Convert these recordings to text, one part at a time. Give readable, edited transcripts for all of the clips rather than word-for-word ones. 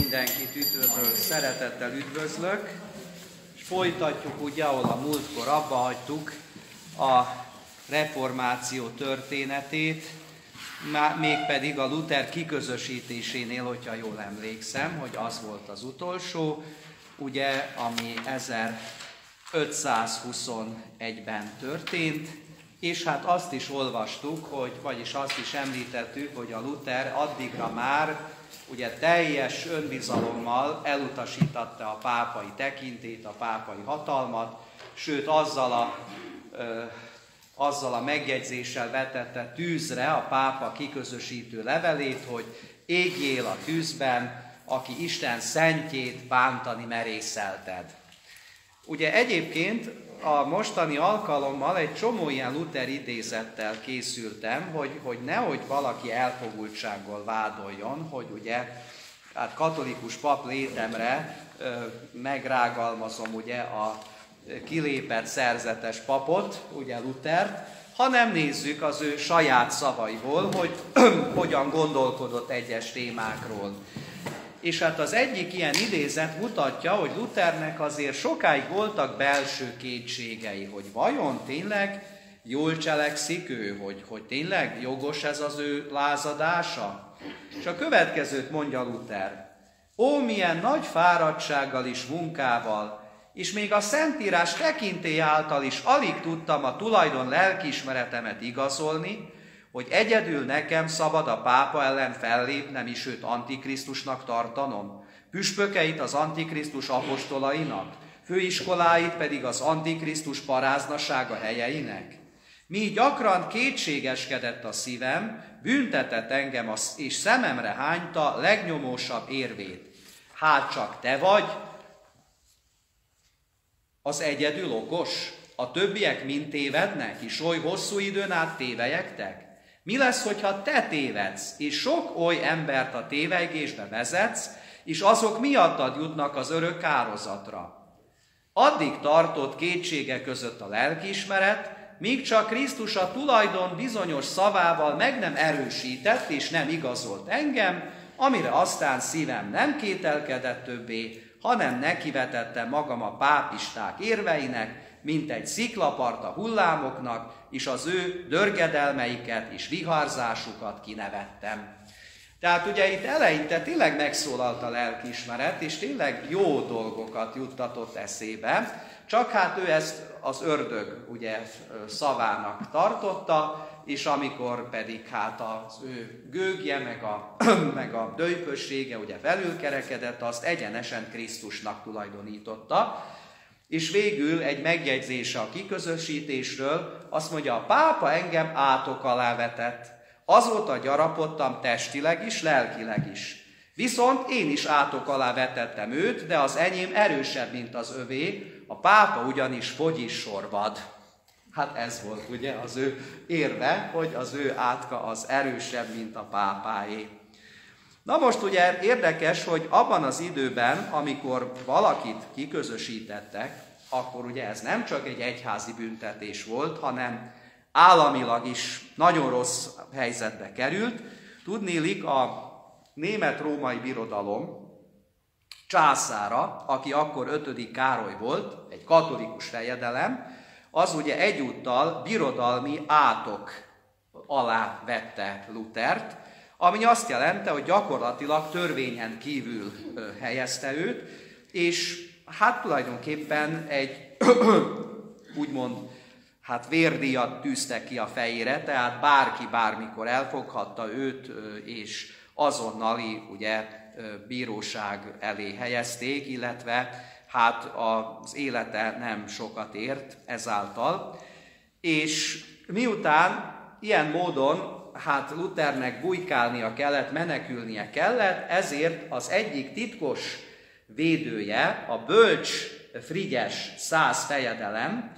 Mindenkit üdvözlök, szeretettel üdvözlök, és folytatjuk ugye, ahol a múltkor abba hagytuk a reformáció történetét, mégpedig a Luther kiközösítésénél, hogyha jól emlékszem, hogy az volt az utolsó, ugye, ami 1521-ben történt, és hát azt is olvastuk, vagyis azt is említettük, hogy a Luther addigra már ugye teljes önbizalommal elutasította a pápai tekintélyt, a pápai hatalmat, sőt azzal a megjegyzéssel vetette tűzre a pápa kiközösítő levelét, hogy égjél a tűzben, aki Isten szentjét bántani merészelted. Ugye egyébként a mostani alkalommal egy csomó ilyen Luther idézettel készültem, hogy nehogy valaki elfogultsággal vádoljon, hogy ugye hát katolikus pap létemre megrágalmazom ugye a kilépett szerzetes papot, ugye Luthert, hanem nézzük az ő saját szavaiból, hogy hogyan gondolkodott egyes témákról. És hát az egyik ilyen idézet mutatja, hogy Luthernek azért sokáig voltak belső kétségei, hogy vajon tényleg jól cselekszik ő, hogy tényleg jogos ez az ő lázadása? És a következőt mondja Luther: ó, milyen nagy fáradtsággal és munkával, és még a Szentírás tekintély által is alig tudtam a tulajdon lelkiismeretemet igazolni, hogy egyedül nekem szabad a pápa ellen fellépnem és őt antikrisztusnak tartanom, püspökeit az antikrisztus apostolainak, főiskoláit pedig az antikrisztus paráznasága helyeinek. Míg gyakran kétségeskedett a szívem, büntetett engem és szememre hányta legnyomósabb érvét. Hát csak te vagy az egyedül okos, a többiek mind tévednek, és oly hosszú időn át tévelyegtek? Mi lesz, hogyha te tévedsz, és sok oly embert a tévejgésbe vezetsz, és azok miattad jutnak az örök kározatra? Addig tartott kétsége között a lelkiismeret, míg csak Krisztus a tulajdon bizonyos szavával meg nem erősített és nem igazolt engem, amire aztán szívem nem kételkedett többé, hanem nekivetette magam a pápisták érveinek, mint egy sziklapart a hullámoknak, és az ő dörgedelmeiket és viharzásukat kinevettem. Tehát ugye itt eleinte tényleg megszólalt a lelkiismeret, és tényleg jó dolgokat juttatott eszébe, csak hát ő ezt az ördög ugye szavának tartotta, és amikor pedig hát az ő gőgje, meg a döjpössége ugye felülkerekedett, azt egyenesen Krisztusnak tulajdonította. És végül egy megjegyzése a kiközösítésről, azt mondja, a pápa engem átok alá vetett. Azóta gyarapodtam testileg is, lelkileg is. Viszont én is átok alá vetettem őt, de az enyém erősebb, mint az övé, a pápa ugyanis fogy is sorvad. Hát ez volt ugye az ő érve, hogy az ő átka az erősebb, mint a pápáé. Na most ugye érdekes, hogy abban az időben, amikor valakit kiközösítettek, akkor ugye ez nem csak egy egyházi büntetés volt, hanem államilag is nagyon rossz helyzetbe került. Tudniillik, a német-római birodalom császára, aki akkor 5. Károly volt, egy katolikus fejedelem, az ugye egyúttal birodalmi átok alá vette Luthert, ami azt jelenti, hogy gyakorlatilag törvényen kívül helyezte őt, és hát tulajdonképpen egy úgymond vérdíjat tűztek ki a fejére, tehát bárki bármikor elfoghatta őt, és azonnali ugye bíróság elé helyezték, illetve hát az élete nem sokat ért ezáltal. És miután ilyen módon hát Luthernek bujkálnia kellett, menekülnie kellett, ezért az egyik titkos védője, a bölcs Frigyes szász fejedelem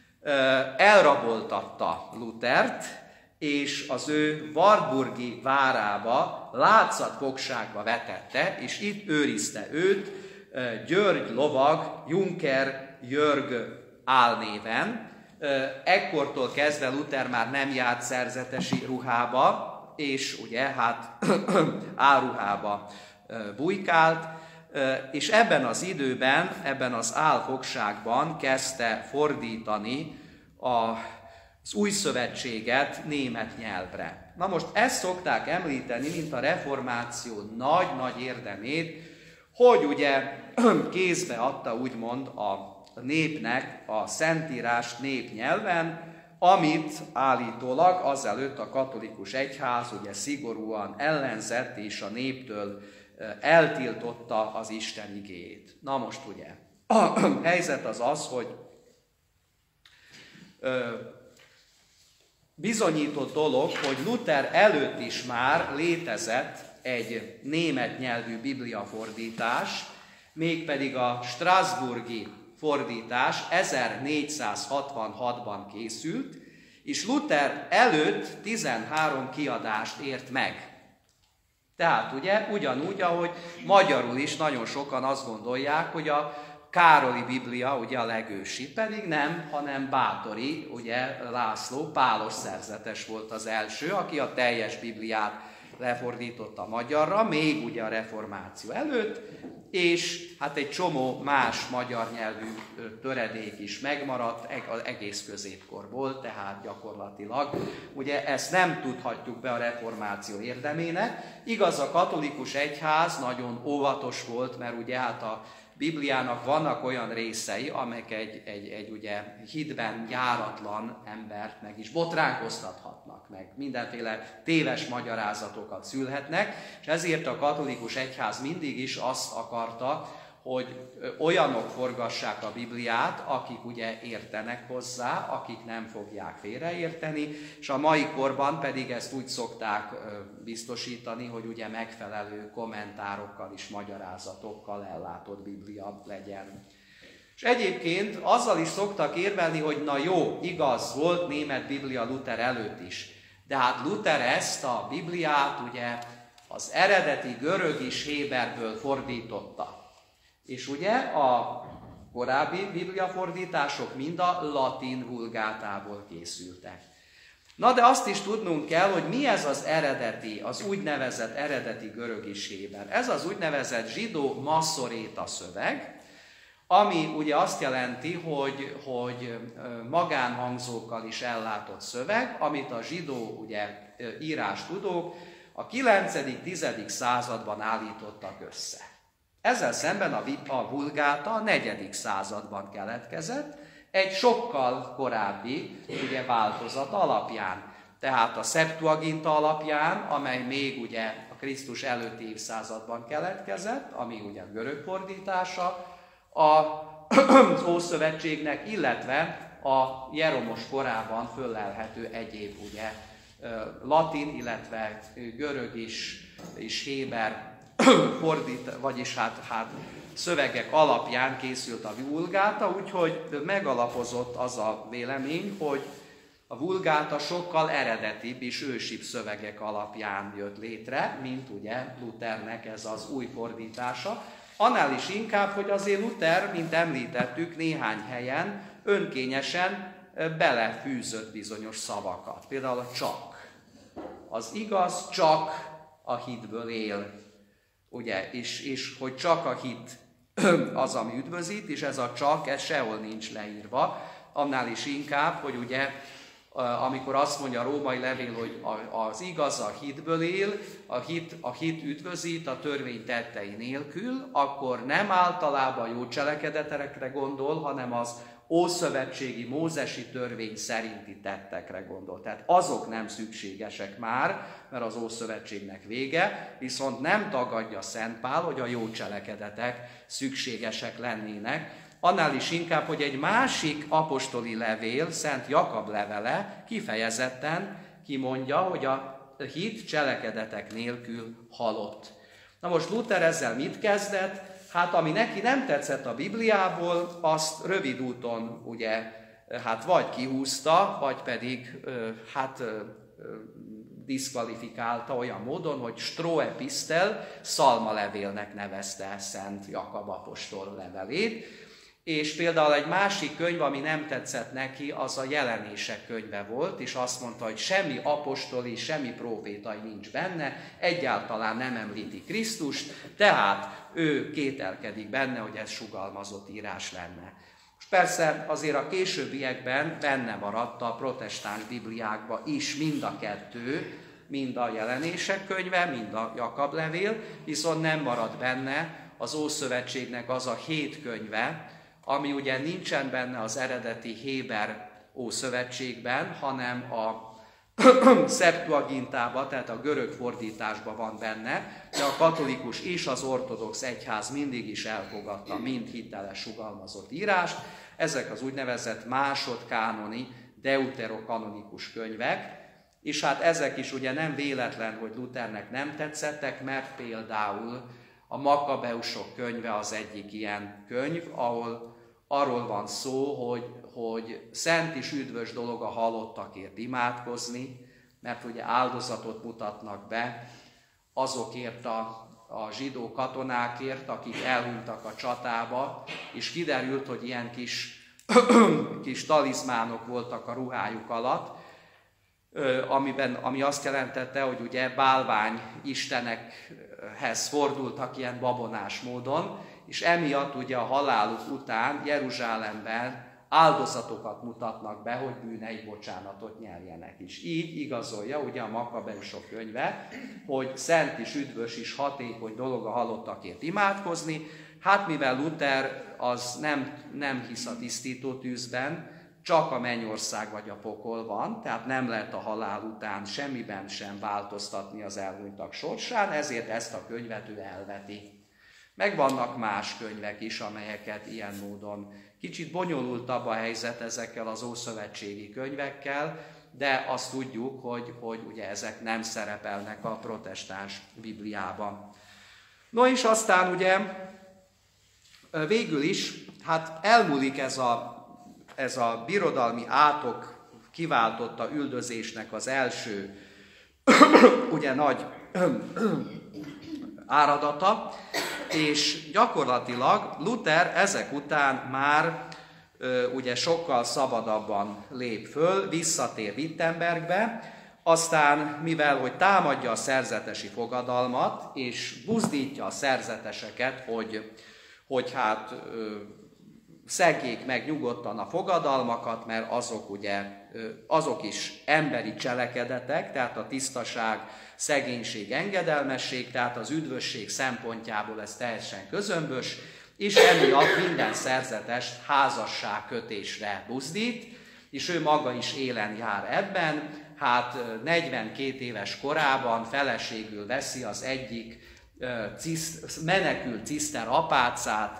elraboltatta Luthert, és az ő wartburgi várába látszatfogságba vetette, és itt őrizte őt György lovag Junker Jörg álnéven. Ekkortól kezdve Luther már nem járt szerzetesi ruhába, és ugye hát áruhába bujkált, és ebben az időben, ebben az álfogságban kezdte fordítani az új szövetséget német nyelvre. Na most ezt szokták említeni, mint a reformáció nagy-nagy érdemét, hogy ugye kézbe adta úgymond a népnek a Szentírást népnyelven, amit állítólag azelőtt a katolikus egyház ugye szigorúan ellenzett és a néptől eltiltotta az Isten igéjét. Na most ugye, a helyzet az az, hogy bizonyított dolog, hogy Luther előtt is már létezett egy német nyelvű bibliafordítás, mégpedig a strasbourgi fordítás 1466-ban készült, és Luther előtt 13 kiadást ért meg. Tehát ugye ugyanúgy, ahogy magyarul is nagyon sokan azt gondolják, hogy a Károli Biblia ugye a legősi, pedig nem, hanem Báthori, ugye László, pálos szerzetes volt az első, aki a teljes Bibliát lefordította magyarra, még ugye a reformáció előtt, és hát egy csomó más magyar nyelvű töredék is megmaradt az egész középkorból, tehát gyakorlatilag ugye ezt nem tudhatjuk be a reformáció érdemének. Igaz, a katolikus egyház nagyon óvatos volt, mert ugye hát a Bibliának vannak olyan részei, amelyek egy ugye hitben járatlan embert meg is botránkoztathatnak, meg mindenféle téves magyarázatokat szülhetnek, és ezért a katolikus egyház mindig is azt akarta, hogy olyanok forgassák a Bibliát, akik ugye értenek hozzá, akik nem fogják félreérteni, és a mai korban pedig ezt úgy szokták biztosítani, hogy ugye megfelelő kommentárokkal és magyarázatokkal ellátott Biblia legyen. És egyébként azzal is szoktak érvelni, hogy na jó, igaz, volt német Biblia Luther előtt is, de hát Luther ezt a Bibliát ugye az eredeti görög és héberből fordította. És ugye a korábbi bibliafordítások mind a latin vulgátából készültek. Na de azt is tudnunk kell, hogy mi ez az eredeti, az úgynevezett eredeti görög és héber. Ez az úgynevezett zsidó masszoréta szöveg, ami ugye azt jelenti, hogy magánhangzókkal is ellátott szöveg, amit a zsidó ugye írástudók a 9.-10. században állítottak össze. Ezzel szemben a vulgáta a 4. században keletkezett, egy sokkal korábbi ugye, változat alapján. Tehát a Septuaginta alapján, amely még ugye a Krisztus előtti évszázadban keletkezett, ami ugye a görög fordítása az Ószövetségnek, illetve a Jeromos korában föllelhető egyéb ugye latin, illetve görög és héber vagyis hát szövegek alapján készült a vulgáta, úgyhogy megalapozott az a vélemény, hogy a vulgáta sokkal eredetibb és ősibb szövegek alapján jött létre, mint ugye Luthernek ez az új fordítása. Annál is inkább, hogy azért Luther, mint említettük, néhány helyen önkényesen belefűzött bizonyos szavakat. Például a csak. Az igaz csak a hitből él. Ugye, és hogy csak a hit az, ami üdvözít, és ez a csak, ez sehol nincs leírva, annál is inkább, hogy ugye, amikor azt mondja a római levél, hogy az igaz a hitből él, a hit üdvözít a törvény tettei nélkül, akkor nem általában jó cselekedetekre gondol, hanem az ószövetségi mózesi törvény szerinti tettekre gondol. Tehát azok nem szükségesek már, mert az Ószövetségnek vége, viszont nem tagadja Szent Pál, hogy a jó cselekedetek szükségesek lennének. Annál is inkább, hogy egy másik apostoli levél, Szent Jakab levele kifejezetten kimondja, hogy a hit cselekedetek nélkül halott. Na most Luther ezzel mit kezdett? Hát ami neki nem tetszett a Bibliából, azt rövid úton ugye, hát vagy kihúzta, vagy pedig diszkvalifikálta olyan módon, hogy Stroepistel, szalmalevélnek nevezte Szent Jakab apostol levelét, És például egy másik könyv, ami nem tetszett neki, az a Jelenések könyve volt, és azt mondta, hogy semmi apostoli, semmi prófétai nincs benne, egyáltalán nem említi Krisztust, tehát ő kételkedik benne, hogy ez sugalmazott írás lenne. És persze azért a későbbiekben benne maradt a protestáns bibliákba is mind a kettő, mind a Jelenések könyve, mind a Jakab levél, viszont nem marad benne az Ószövetségnek az a 7 könyve, ami ugye nincsen benne az eredeti héber Ószövetségben, hanem a Septuagintában, tehát a görög fordításban van benne, de a katolikus és az ortodox egyház mindig is elfogadta, mint hiteles sugalmazott írást. Ezek az úgynevezett másodkánoni, deuterokanonikus könyvek, és hát ezek is ugye nem véletlen, hogy Luthernek nem tetszettek, mert például a Makabeusok könyve az egyik ilyen könyv, ahol arról van szó, hogy szent és üdvös dolog a halottakért imádkozni, mert ugye áldozatot mutatnak be azokért a zsidó katonákért, akik elhunytak a csatába, és kiderült, hogy ilyen kis talizmánok voltak a ruhájuk alatt, ami azt jelentette, hogy ugye bálvány istenekhez fordultak ilyen babonás módon, és emiatt ugye a haláluk után Jeruzsálemben áldozatokat mutatnak be, hogy bűneik bocsánatot nyerjenek is. Így igazolja ugye a Makabeusok könyve, hogy szent és üdvös és hatékony dolog a halottakért imádkozni. Hát mivel Luther az nem hisz a tisztító tűzben, csak a mennyország vagy a pokol van, tehát nem lehet a halál után semmiben sem változtatni az elhunytak sorsán, ezért ezt a könyvet ő elveti. Meg vannak más könyvek is, amelyeket ilyen módon kicsit bonyolultabb a helyzet ezekkel az ószövetségi könyvekkel, de azt tudjuk, hogy ugye ezek nem szerepelnek a protestáns Bibliában. No és aztán ugye végül is, hát elmúlik ez a birodalmi átok kiváltotta üldözésnek az első ugye nagy áradata, és gyakorlatilag Luther ezek után már ugye sokkal szabadabban lép föl, visszatér Wittenbergbe, aztán mivel hogy támadja a szerzetesi fogadalmat, és buzdítja a szerzeteseket, hogy hát szegjék meg nyugodtan a fogadalmakat, mert azok is emberi cselekedetek, tehát a tisztaság, szegénység, engedelmesség, tehát az üdvösség szempontjából ez teljesen közömbös, és emiatt minden szerzetest házasságkötésre buzdít, és ő maga is élen jár ebben, hát 42 éves korában feleségül veszi az egyik menekült ciszter apácát,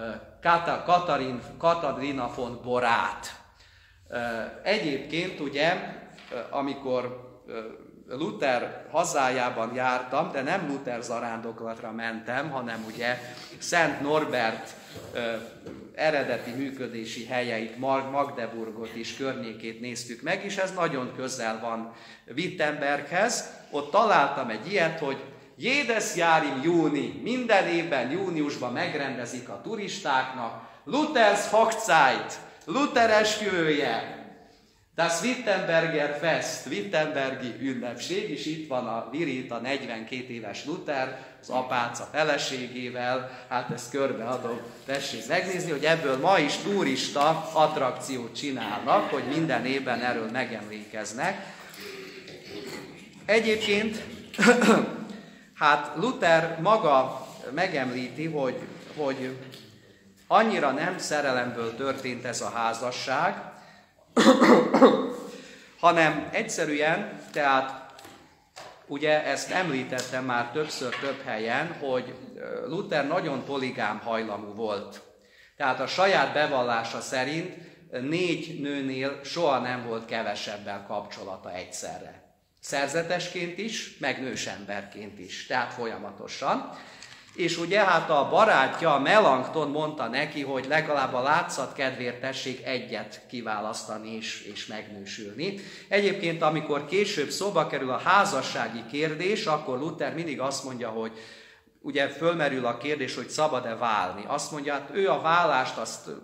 Katarina von Borát. Egyébként ugye, amikor Luther hazájában jártam, de nem Luther zarándoklatra mentem, hanem ugye Szent Norbert eredeti működési helyeit, Magdeburgot is, környékét néztük meg, és ez nagyon közel van Wittenberghez. Ott találtam egy ilyet, hogy Jedes Jahr im Juni, minden évben júniusban megrendezik a turistáknak Luthers Hochzeit, Luther esküvője, das Wittenberger Fest, Wittenbergi ünnepség, és itt van a Virit, a 42 éves Luther, az apáca feleségével, hát ezt körbeadom, tessék megnézni, hogy ebből ma is turista attrakciót csinálnak, hogy minden évben erről megemlékeznek. Egyébként hát Luther maga megemlíti, hogy annyira nem szerelemből történt ez a házasság, hanem egyszerűen, tehát ugye ezt említettem már többször több helyen, hogy Luther nagyon poligám hajlamú volt. Tehát a saját bevallása szerint 4 nőnél soha nem volt kevesebbel kapcsolata egyszerre. Szerzetesként is, meg nősemberként is, tehát folyamatosan. És ugye hát a barátja, Melanchthon mondta neki, hogy legalább a látszat kedvéért tessék egyet kiválasztani és megnősülni. Egyébként, amikor később szóba kerül a házassági kérdés, akkor Luther mindig azt mondja, hogy ugye fölmerül a kérdés, hogy szabad-e válni. Azt mondja, hát ő a vállást,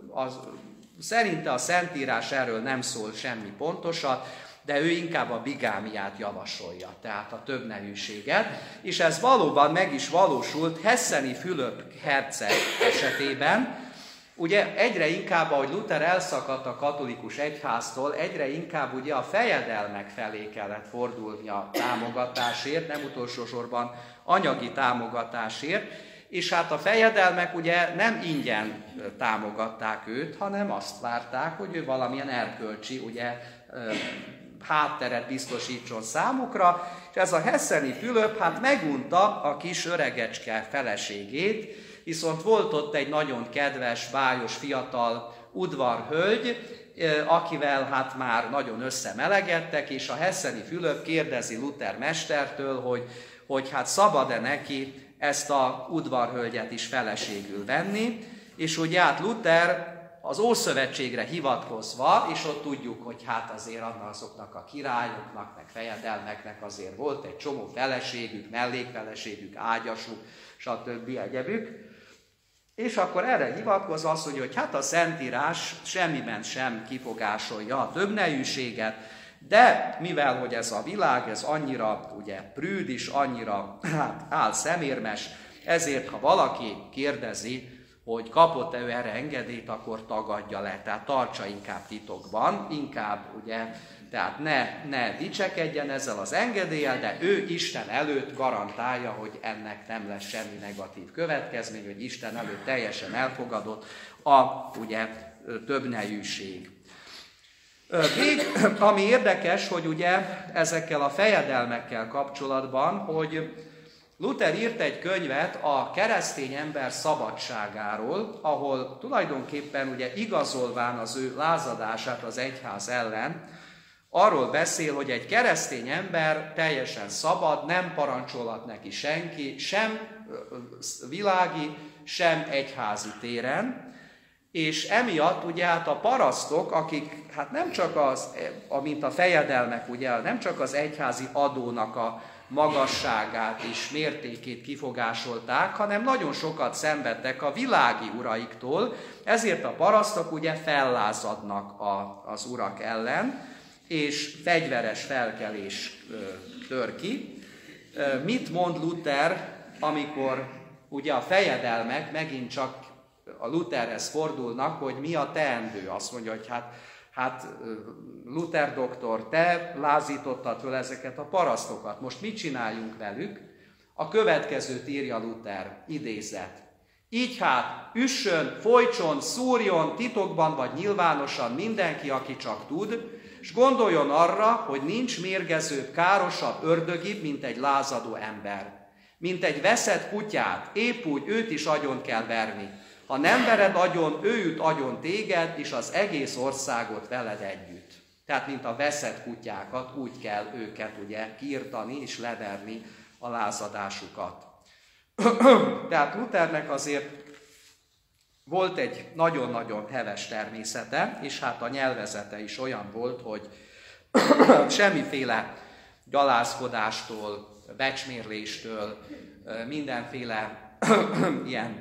szerinte a Szentírás erről nem szól semmi pontosat, de ő inkább a bigámiát javasolja, tehát a többnevűséget, és ez valóban meg is valósult Hesseni Fülöp herceg esetében. Ugye egyre inkább, ahogy Luther elszakadt a katolikus egyháztól, egyre inkább ugye a fejedelmek felé kellett fordulni a támogatásért, nem utolsó sorban anyagi támogatásért, és hát a fejedelmek ugye nem ingyen támogatták őt, hanem azt várták, hogy ő valamilyen erkölcsi ugye, hátteret biztosítson számukra, és ez a Hesseni Fülöp hát megunta a kis öregecske feleségét, viszont volt ott egy nagyon kedves, bájos, fiatal udvarhölgy, akivel hát már nagyon összemelegedtek, és a Hesseni Fülöp kérdezi Luther mestertől, hogy hát szabad-e neki ezt a udvarhölgyet is feleségül venni, és ugye hát Luther az Ószövetségre hivatkozva, és ott tudjuk, hogy hát azért azoknak a királyoknak, meg fejedelmeknek azért volt egy csomó feleségük, mellékfeleségük, ágyasuk, stb. Egyebük. És akkor erre hivatkozva azt mondja, hogy hát a Szentírás semmiben sem kifogásolja a többnejűséget, de mivel, hogy ez a világ, ez annyira ugye prűd is, annyira álszemérmes, ezért ha valaki kérdezi, hogy kapott-e ő erre engedélyt, akkor tagadja le, tehát tartsa inkább titokban, inkább ugye, tehát ne dicsekedjen ezzel az engedéllyel, de ő Isten előtt garantálja, hogy ennek nem lesz semmi negatív következmény, hogy Isten előtt teljesen elfogadott ugye többnejűség. Még ami érdekes, hogy ugye ezekkel a fejedelmekkel kapcsolatban, hogy Luther írt egy könyvet a keresztény ember szabadságáról, ahol tulajdonképpen ugye igazolván az ő lázadását az egyház ellen, arról beszél, hogy egy keresztény ember teljesen szabad, nem parancsolhat neki senki, sem világi, sem egyházi téren, és emiatt ugye hát a parasztok, akik hát nem csak mint a fejedelmek, ugye nem csak az egyházi adónak a magasságát és mértékét kifogásolták, hanem nagyon sokat szenvedtek a világi uraiktól, ezért a parasztok ugye fellázadnak az urak ellen, és fegyveres felkelés tör ki. Mit mond Luther, amikor ugye a fejedelmek megint csak a Lutherhez fordulnak, hogy mi a teendő? Azt mondja, hogy hát Luther doktor, te lázítottad föl ezeket a parasztokat, most mit csináljunk velük? A következőt írja Luther, idézet. Így hát üssön, folytson, szúrjon titokban vagy nyilvánosan mindenki, aki csak tud, és gondoljon arra, hogy nincs mérgezőbb, károsabb, ördögibb, mint egy lázadó ember. Mint egy veszett kutyát, épp úgy őt is agyon kell verni. Ha nem vered agyon, ő üt agyon téged, és az egész országot veled együtt. Tehát, mint a veszett kutyákat, úgy kell őket ugye kiirtani és leverni a lázadásukat. Tehát Luthernek azért volt egy nagyon-nagyon heves természete, és hát a nyelvezete is olyan volt, hogy semmiféle gyalázkodástól, becsmérléstől, mindenféle ilyen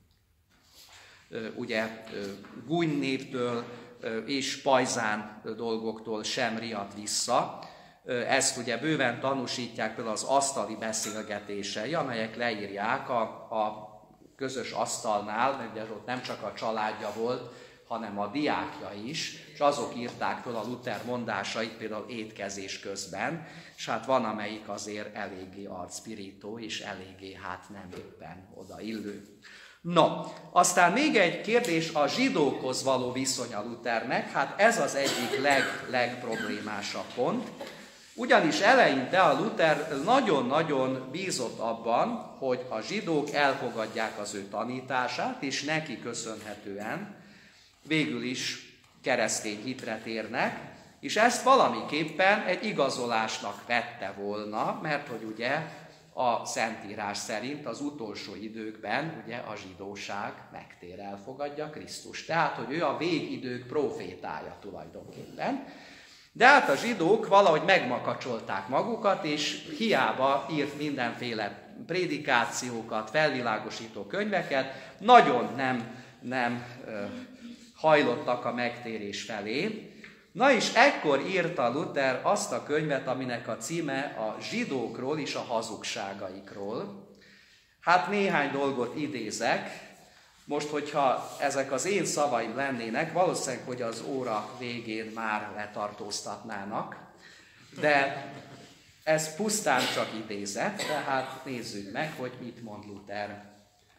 ugye gúnynévtől és pajzán dolgoktól sem riadt vissza. Ezt ugye bőven tanúsítják például az asztali beszélgetései, amelyek leírják a közös asztalnál, mert ugye ott nem csak a családja volt, hanem a diákja is, és azok írták föl a Luther mondásait például étkezés közben, és hát van, amelyik azért eléggé arcpirító, és eléggé hát nem éppen odaillő. No, aztán még egy kérdés a zsidókhoz való viszonya Luthernek, hát ez az egyik legproblémásabb pont, ugyanis eleinte a Luther nagyon-nagyon bízott abban, hogy a zsidók elfogadják az ő tanítását, és neki köszönhetően végül is keresztény hitre térnek, és ezt valamiképpen egy igazolásnak vette volna, mert hogy ugye a Szentírás szerint az utolsó időkben ugye a zsidóság megtér, elfogadja Krisztust. Tehát, hogy ő a végidők profétája tulajdonképpen. De hát a zsidók valahogy megmakacsolták magukat, és hiába írt mindenféle prédikációkat, felvilágosító könyveket, nagyon nem hajlottak a megtérés felé. Na és ekkor írta Luther azt a könyvet, aminek a címe a zsidókról és a hazugságaikról. Hát néhány dolgot idézek. Most, hogyha ezek az én szavaim lennének, valószínűleg, hogy az óra végén már letartóztatnának, de ez pusztán csak idézet, tehát nézzük meg, hogy mit mond Luther.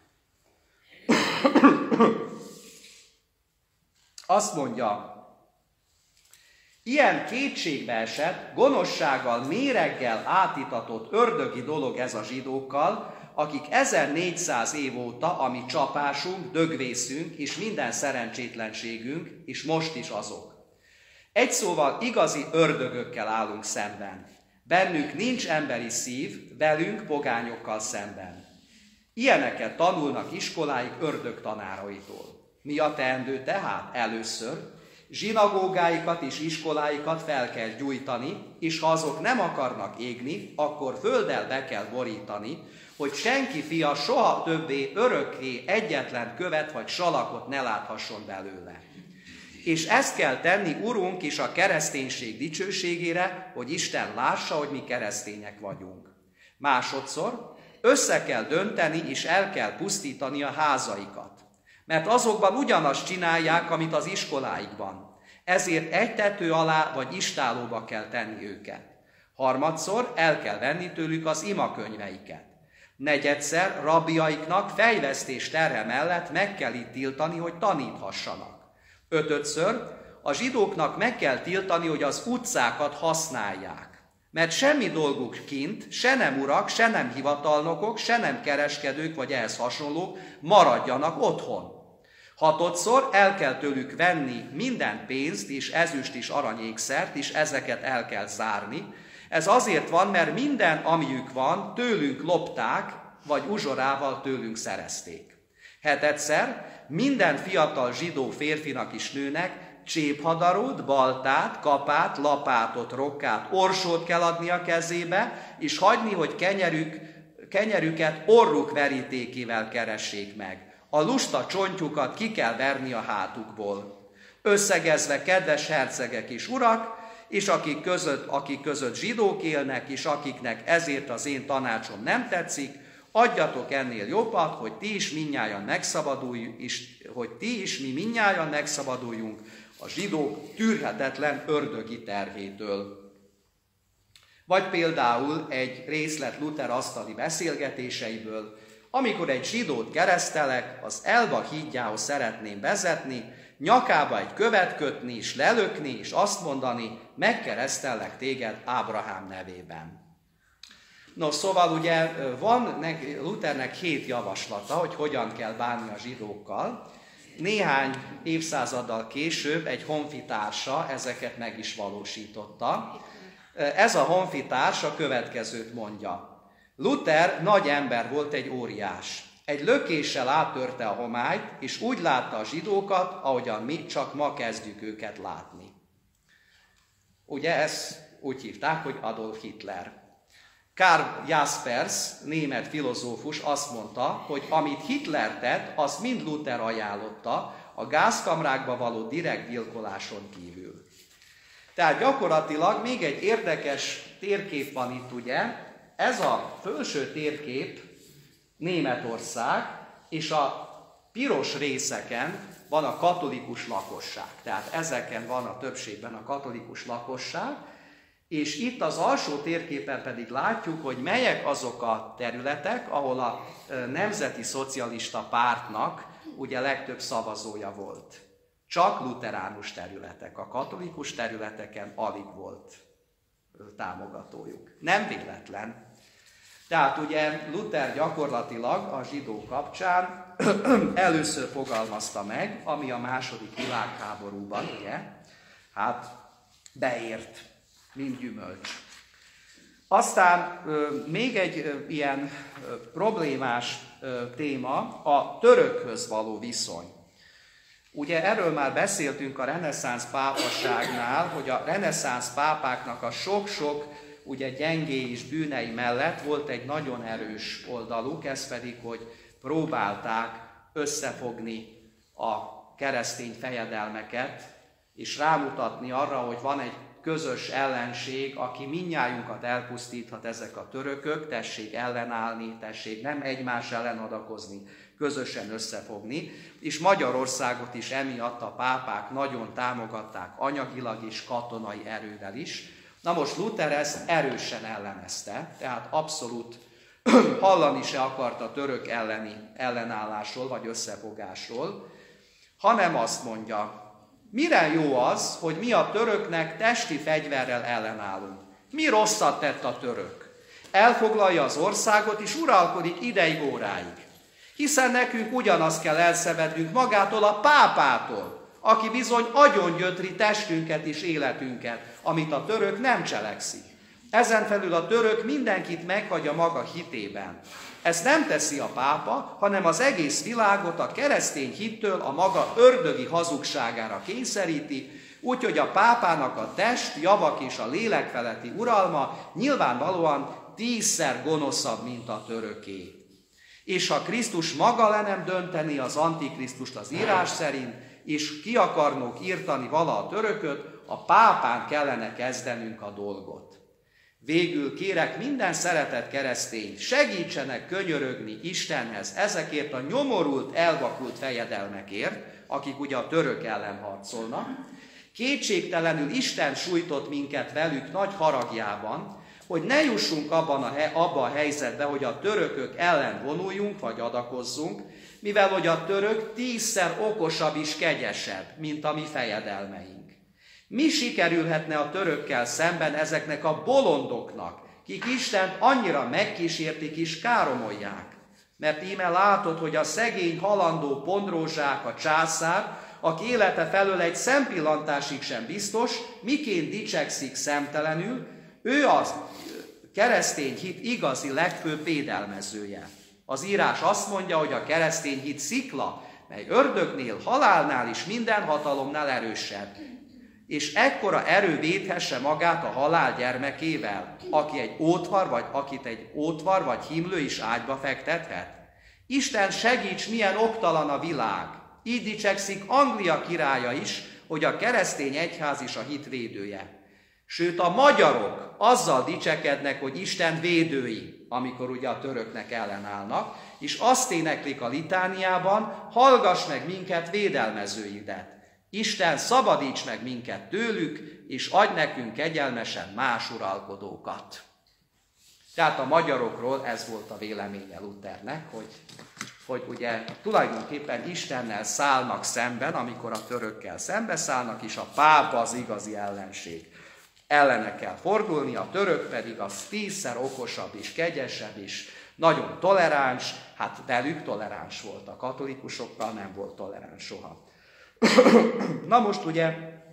Azt mondja, ilyen kétségbeesett, gonoszsággal, méreggel átitatott ördögi dolog ez a zsidókkal, akik 1400 év óta, ami csapásunk, dögvészünk és minden szerencsétlenségünk, és most is azok. Egy szóval igazi ördögökkel állunk szemben. Bennük nincs emberi szív, velünk pogányokkal szemben. Ilyeneket tanulnak iskoláik ördögtanáraitól. Mi a teendő tehát? Először zsinagógáikat és iskoláikat fel kell gyújtani, és ha azok nem akarnak égni, akkor földdel be kell borítani, hogy senki fia soha többé örökké egyetlen követ vagy salakot ne láthasson belőle. És ezt kell tenni, Urunk, is a kereszténység dicsőségére, hogy Isten lássa, hogy mi keresztények vagyunk. Másodszor össze kell dönteni, és el kell pusztítani a házaikat. Mert azokban ugyanazt csinálják, amit az iskoláikban. Ezért egy tető alá vagy istálóba kell tenni őket. Harmadszor el kell venni tőlük az imakönyveiket. Negyedszer rabbiaiknak fejvesztés terhe mellett meg kell itt tiltani, hogy taníthassanak. Ötödször a zsidóknak meg kell tiltani, hogy az utcákat használják. Mert semmi dolguk kint, se nem urak, se nem hivatalnokok, se nem kereskedők vagy ehhez hasonlók, maradjanak otthon. Hatodszor el kell tőlük venni minden pénzt, és ezüst és aranyékszert, és ezeket el kell zárni. Ez azért van, mert minden, amiük van, tőlünk lopták, vagy uzsorával tőlünk szerezték. Hetedszer minden fiatal zsidó férfinak és nőnek cséphadarót, baltát, kapát, lapátot, rokkát, orsót kell adni a kezébe, és hagyni, hogy kenyerüket orruk verítékével keressék meg. A lusta csontjukat ki kell verni a hátukból. Összegezve, kedves hercegek és urak, és akik között zsidók élnek, és akiknek ezért az én tanácsom nem tetszik, adjatok ennél jobbat, hogy ti is mindnyájan megszabaduljunk a zsidók tűrhetetlen ördögi terhétől. Vagy például egy részlet Luther asztali beszélgetéseiből, amikor egy zsidót keresztelek, az Elba hídjához szeretném vezetni, nyakába egy követ kötni és lelökni, és azt mondani, megkeresztellek téged Ábrahám nevében. No, szóval ugye van Luthernek 7 javaslata, hogy hogyan kell bánni a zsidókkal. Néhány évszázaddal később egy honfitársa ezeket meg is valósította. Ez a honfitárs a következőt mondja. Luther nagy ember volt, egy óriás. Egy lökéssel áttörte a homályt, és úgy látta a zsidókat, ahogyan mi csak ma kezdjük őket látni. Ugye ezt úgy hívták, hogy Adolf Hitler. Karl Jaspers, német filozófus azt mondta, hogy amit Hitler tett, azt mind Luther ajánlotta, a gázkamrákba való direkt gyilkoláson kívül. Tehát gyakorlatilag még egy érdekes térkép van itt, ugye, ez a felső térkép Németország, és a piros részeken van a katolikus lakosság. Tehát ezeken van a többségben a katolikus lakosság, és itt az alsó térképen pedig látjuk, hogy melyek azok a területek, ahol a Nemzeti Szocialista Pártnak ugye legtöbb szavazója volt. Csak lutheránus területek, a katolikus területeken alig volt támogatójuk. Nem véletlen. Tehát ugye Luther gyakorlatilag a zsidó kapcsán először fogalmazta meg, ami a második világháborúban, ugye, hát beért, mint gyümölcs. Aztán még egy ilyen problémás téma a törökhöz való viszony. Ugye erről már beszéltünk a reneszánsz pápaságnál, hogy a reneszánsz pápáknak a sok-sok ugye gyengé és bűnei mellett volt egy nagyon erős oldaluk, ez pedig, hogy próbálták összefogni a keresztény fejedelmeket, és rámutatni arra, hogy van egy közös ellenség, aki mindnyájunkat elpusztíthat, ezek a törökök, tessék ellenállni, tessék nem egymás ellen adakozni, közösen összefogni, és Magyarországot is emiatt a pápák nagyon támogatták anyagilag és katonai erővel is. Na most Luther ezt erősen ellenezte, tehát abszolút hallani se akart a török elleni ellenállásról vagy összefogásról, hanem azt mondja, mire jó az, hogy mi a töröknek testi fegyverrel ellenállunk? Mi rosszat tett a török? Elfoglalja az országot és uralkodik ideig, óráig. Hiszen nekünk ugyanazt kell elszebednünk magától a pápától, aki bizony agyongyötri testünket és életünket, amit a török nem cselekszik. Ezen felül a török mindenkit meghagy a maga hitében. Ezt nem teszi a pápa, hanem az egész világot a keresztény hittől a maga ördögi hazugságára kényszeríti, úgyhogy a pápának a test, javak és a lélek feletti uralma nyilvánvalóan 10-szer gonoszabb, mint a töröké. És ha Krisztus maga le nem dönteni az antikrisztust az írás szerint, és ki akarnók írtani vala a törököt, a pápán kellene kezdenünk a dolgot. Végül kérek minden szeretett keresztényt, segítsenek könyörögni Istenhez ezekért a nyomorult, elvakult fejedelmekért, akik ugye a török ellen harcolnak. Kétségtelenül Isten sújtott minket velük nagy haragjában, hogy ne jussunk abba a helyzetbe, hogy a törökök ellen vonuljunk, vagy adakozzunk, mivel hogy a török 10-szer okosabb és kegyesebb, mint a mi fejedelmeink. Mi sikerülhetne a törökkel szemben ezeknek a bolondoknak, kik Istent annyira megkísértik és káromolják? Mert íme látod, hogy a szegény halandó pondrózsák, a császár, aki élete felől egy szempillantásig sem biztos, miként dicsekszik szemtelenül, ő az keresztény hit igazi legfőbb védelmezője. Az írás azt mondja, hogy a keresztény hit szikla, mely ördögnél, halálnál és minden hatalomnál erősebb. És ekkora erő védhesse magát a halál gyermekével, akit egy ótvar vagy himlő is ágyba fektethet? Isten segíts, milyen oktalan a világ! Így dicsekszik Anglia királya is, hogy a keresztény egyház is a hit védője. Sőt, a magyarok azzal dicsekednek, hogy Isten védői, amikor ugye a töröknek ellenállnak, és azt éneklik a litániában, hallgass meg minket, védelmezőidet. Isten, szabadíts meg minket tőlük, és adj nekünk kegyelmesen más uralkodókat. Tehát a magyarokról ez volt a véleménye Luthernek, hogy ugye tulajdonképpen Istennel szállnak szemben, amikor a törökkel szembeszállnak, és a pápa az igazi ellenség. Ellene kell fordulni, a török pedig az 10-szer okosabb és kegyesebb és nagyon toleráns, hát velük toleráns volt, a katolikusokkal nem volt toleráns soha. Na most ugye,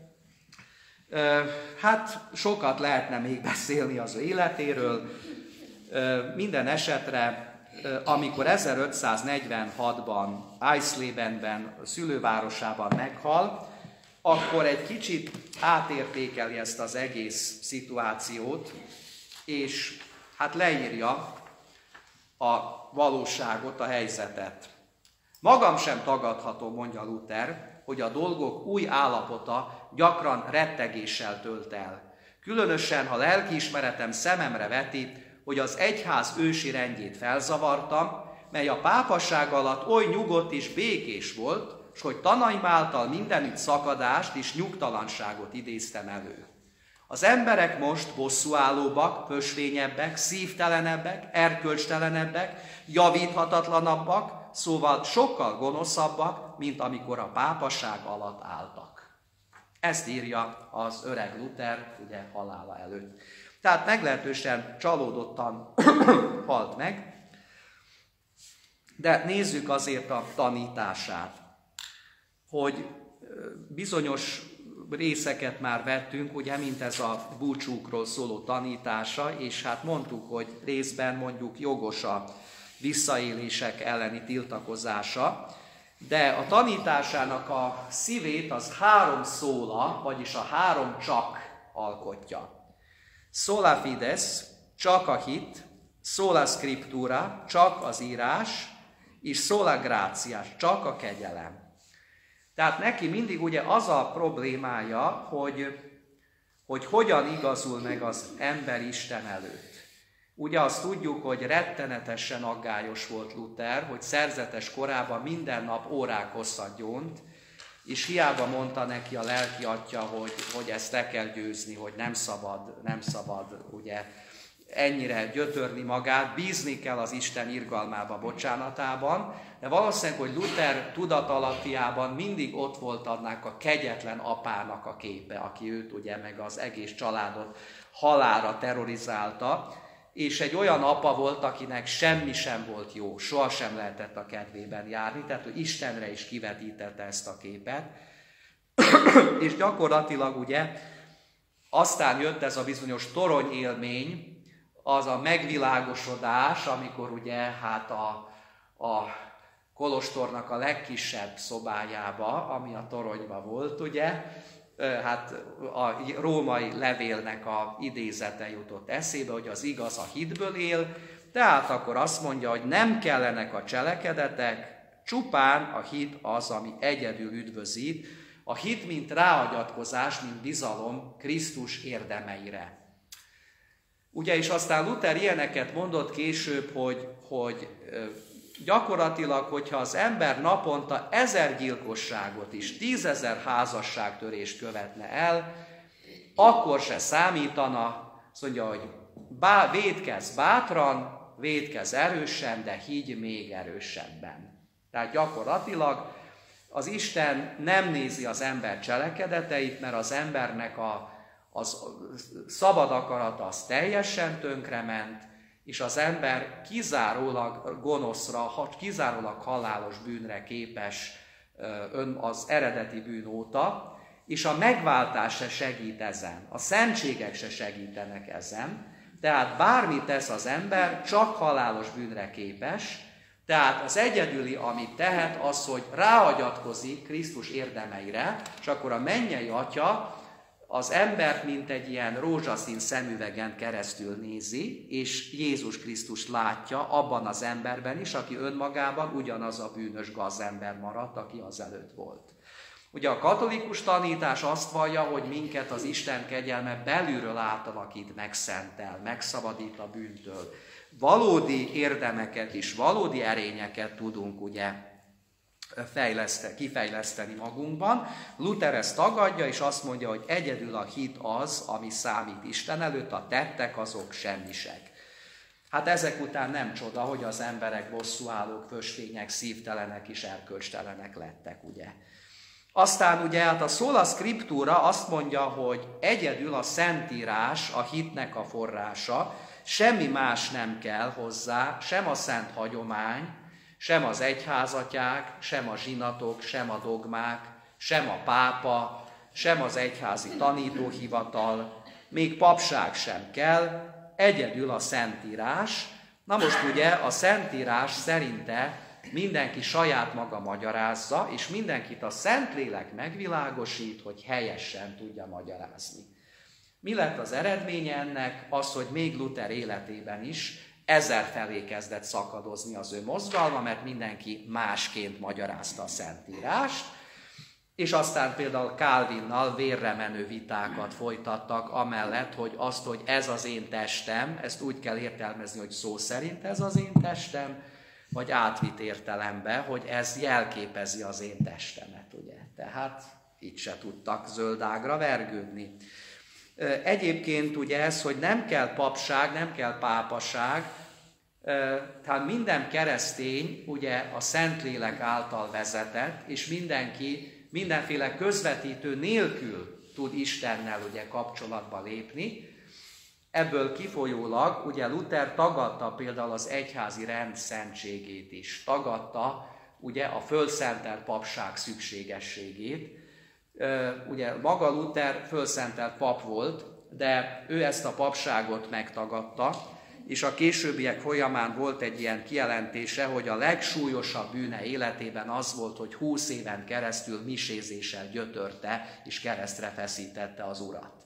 hát sokat lehetne még beszélni az ő életéről, minden esetre, amikor 1546-ban Eislebenben, szülővárosában meghal, akkor egy kicsit átértékeli ezt az egész szituációt, és hát leírja a valóságot, a helyzetet. Magam sem tagadhatom, mondja Luther, hogy a dolgok új állapota gyakran rettegéssel tölt el. Különösen, ha lelkiismeretem szememre veti, hogy az egyház ősi rendjét felzavartam, mely a pápaság alatt oly nyugodt és békés volt, s hogy tanaim által mindenütt szakadást és nyugtalanságot idéztem elő. Az emberek most bosszúállóbbak, pösvényebbek, szívtelenebbek, erkölcstelenebbek, javíthatatlanabbak, szóval sokkal gonoszabbak, mint amikor a pápaság alatt álltak. Ezt írja az öreg Luther, ugye halála előtt. Tehát meglehetősen csalódottan halt meg, de nézzük azért a tanítását, hogy bizonyos részeket már vettünk, ugye, mint ez a búcsúkról szóló tanítása, és hát mondtuk, hogy részben mondjuk jogos a visszaélések elleni tiltakozása, de a tanításának a szívét az 3 szóla, vagyis a 3 csak alkotja. sola fides, csak a hit, sola scriptura, csak az írás, és sola gratia, csak a kegyelem. Tehát neki mindig ugye az a problémája, hogy hogyan igazul meg az ember Isten előtt. Ugye azt tudjuk, hogy rettenetesen aggályos volt Luther, hogy szerzetes korában minden nap órák hosszat gyónt, és hiába mondta neki a lelki atya, hogy ezt le kell győzni, hogy nem szabad ugye ennyire gyötörni magát, bízni kell az Isten irgalmába, bocsánatában, de valószínűleg, hogy Luther tudatalattiában mindig ott volt annak a kegyetlen apának a képe, aki őt ugye meg az egész családot halálra terrorizálta, és egy olyan apa volt, akinek semmi sem volt jó, sohasem lehetett a kedvében járni, tehát hogy Istenre is kivetítette ezt a képet, és gyakorlatilag ugye aztán jött ez a bizonyos toronyélmény, az a megvilágosodás, amikor ugye hát a kolostornak a legkisebb szobájába, ami a toronyba volt, ugye, hát a római levélnek a idézete jutott eszébe, hogy az igaz a hitből él, tehát akkor azt mondja, hogy nem kellenek a cselekedetek, csupán a hit az, ami egyedül üdvözít, a hit, mint ráhagyatkozás, mint bizalom Krisztus érdemeire. Ugye, és aztán Luther ilyeneket mondott később, hogy gyakorlatilag, hogyha az ember naponta 1000 gyilkosságot is, 10 000 házasságtörést követne el, akkor se számítana, azt mondja, hogy vétkezz bátran, vétkezz erősen, de higgy még erősebben. Tehát gyakorlatilag az Isten nem nézi az ember cselekedeteit, mert az embernek az szabad akarata az teljesen tönkrement, és az ember kizárólag gonoszra, kizárólag halálos bűnre képes az eredeti bűn óta, és a megváltás se segít ezen, a szentségek se segítenek ezen, tehát bármit tesz az ember, csak halálos bűnre képes, tehát az egyedüli, amit tehet, az, hogy ráhagyatkozik Krisztus érdemeire, és akkor a mennyei Atya az embert, mint egy ilyen rózsaszín szemüvegen keresztül nézi, és Jézus Krisztus látja abban az emberben is, aki önmagában ugyanaz a bűnös gazember maradt, aki azelőtt volt. Ugye a katolikus tanítás azt vallja, hogy minket az Isten kegyelme belülről átalakít, megszentel, megszabadít a bűntől. Valódi érdemeket is, valódi erényeket tudunk ugye kifejleszteni magunkban. Luther ezt tagadja, és azt mondja, hogy egyedül a hit az, ami számít Isten előtt, a tettek azok semmisek. Hát ezek után nem csoda, hogy az emberek bosszúállók, föstények, szívtelenek és erkölcstelenek lettek, ugye. Aztán ugye hát a sola scriptura azt mondja, hogy egyedül a Szentírás a hitnek a forrása, semmi más nem kell hozzá, sem a szent hagyomány, sem az egyházatják, sem a zsinatok, sem a dogmák, sem a pápa, sem az egyházi tanítóhivatal, még papság sem kell, egyedül a Szentírás. Na most ugye a Szentírás szerinte mindenki saját maga magyarázza, és mindenkit a Szentlélek megvilágosít, hogy helyesen tudja magyarázni. Mi lett az eredménye ennek? Az, hogy még Luther életében is 1000 felé kezdett szakadozni az ő mozgalma, mert mindenki másként magyarázta a Szentírást, és aztán például Calvinnal vérre menő vitákat folytattak amellett, hogy azt, hogy ez az én testem, ezt úgy kell értelmezni, hogy szó szerint ez az én testem, vagy átvitt értelembe, hogy ez jelképezi az én testemet, ugye. Tehát itt se tudtak zöldágra vergődni. Egyébként ugye ez, hogy nem kell papság, nem kell pápaság, tehát minden keresztény ugye a Szentlélek által vezetett, és mindenki mindenféle közvetítő nélkül tud Istennel ugye kapcsolatba lépni. Ebből kifolyólag ugye Luther tagadta például az egyházi rend szentségét is, tagadta ugye a fölszentelt papság szükségességét. Ugye maga Luther fölszentelt pap volt, de ő ezt a papságot megtagadta, és a későbbiek folyamán volt egy ilyen kijelentése, hogy a legsúlyosabb bűne életében az volt, hogy 20 éven keresztül misézéssel gyötörte és keresztre feszítette az Urat.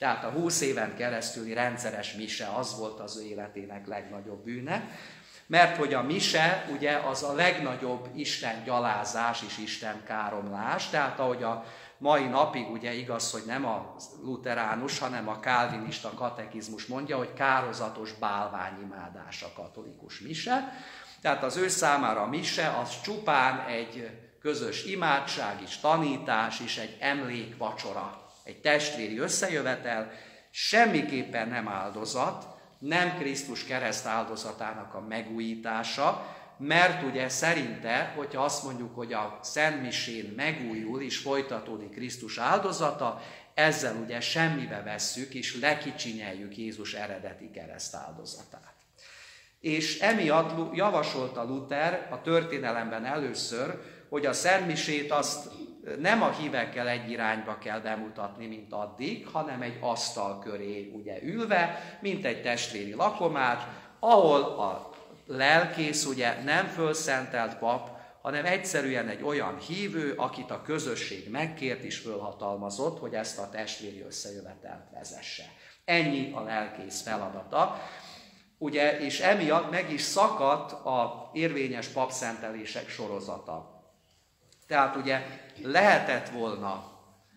Tehát a 20 éven keresztüli rendszeres mise az volt az ő életének legnagyobb bűne, mert hogy a mise ugye az a legnagyobb Isten gyalázás és Isten káromlás, tehát ahogy a mai napig ugye igaz, hogy nem a luteránus, hanem a kálvinista katekizmus mondja, hogy kározatos bálványimádás a katolikus mise. Tehát az ő számára a mise az csupán egy közös imádság és tanítás és egy emlékvacsora, egy testvéri összejövetel, semmiképpen nem áldozat, nem Krisztus kereszt áldozatának a megújítása, mert ugye szerinte, hogyha azt mondjuk, hogy a szentmisén megújul és folytatódik Krisztus áldozata, ezzel ugye semmibe vesszük és lekicsinyeljük Jézus eredeti kereszt áldozatát. És emiatt javasolta Luther a történelemben először, hogy a szentmisét azt nem a hívekkel egy irányba kell bemutatni, mint addig, hanem egy asztal köré ugye ülve, mint egy testvéri lakomát, ahol a lelkész ugye nem fölszentelt pap, hanem egyszerűen egy olyan hívő, akit a közösség megkért és fölhatalmazott, hogy ezt a testvéri összejövetelt vezesse. Ennyi a lelkész feladata. Ugye, és emiatt meg is szakadt a érvényes papszentelések sorozata. Tehát ugye lehetett volna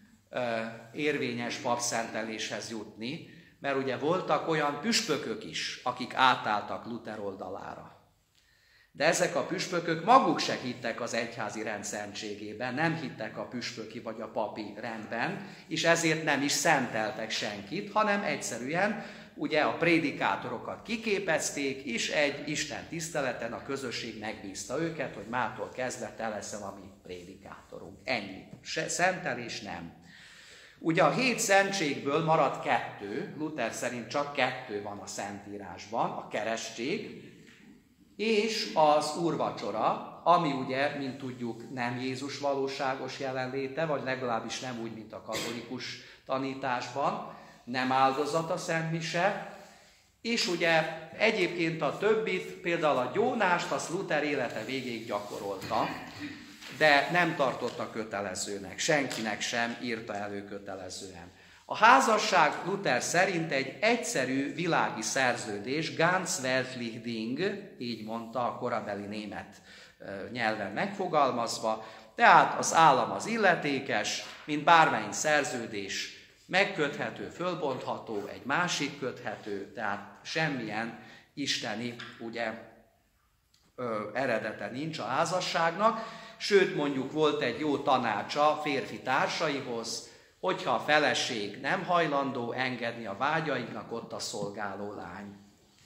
érvényes papszenteléshez jutni, mert ugye voltak olyan püspökök is, akik átálltak Luther oldalára. De ezek a püspökök maguk se hittek az egyházi rend szentségében, nem hittek a püspöki vagy a papi rendben, és ezért nem is szenteltek senkit, hanem egyszerűen ugye a prédikátorokat kiképezték, és egy Isten tiszteleten a közösség megbízta őket, hogy mától kezdve te leszel a mi prédikátorunk. Ennyi. Szentelés nem. Ugye a 7 szentségből maradt 2, Luther szerint csak 2 van a Szentírásban, a keresztség és az úrvacsora, ami ugye, mint tudjuk, nem Jézus valóságos jelenléte, vagy legalábbis nem úgy, mint a katolikus tanításban, nem áldozat a szentmise, és ugye egyébként a többit, például a gyónást, azt Luther élete végéig gyakorolta, de nem tartotta kötelezőnek, senkinek sem írta elő kötelezően. A házasság Luther szerint egy egyszerű világi szerződés, ganz weltlich Ding, így mondta a korabeli német nyelven megfogalmazva, tehát az állam az illetékes, mint bármelyik szerződés, megköthető, fölbontható, egy másik köthető, tehát semmilyen isteni ugye, eredete nincs a házasságnak, sőt mondjuk volt egy jó tanácsa férfi társaihoz, hogyha a feleség nem hajlandó engedni a vágyaiknak, ott a szolgáló lány.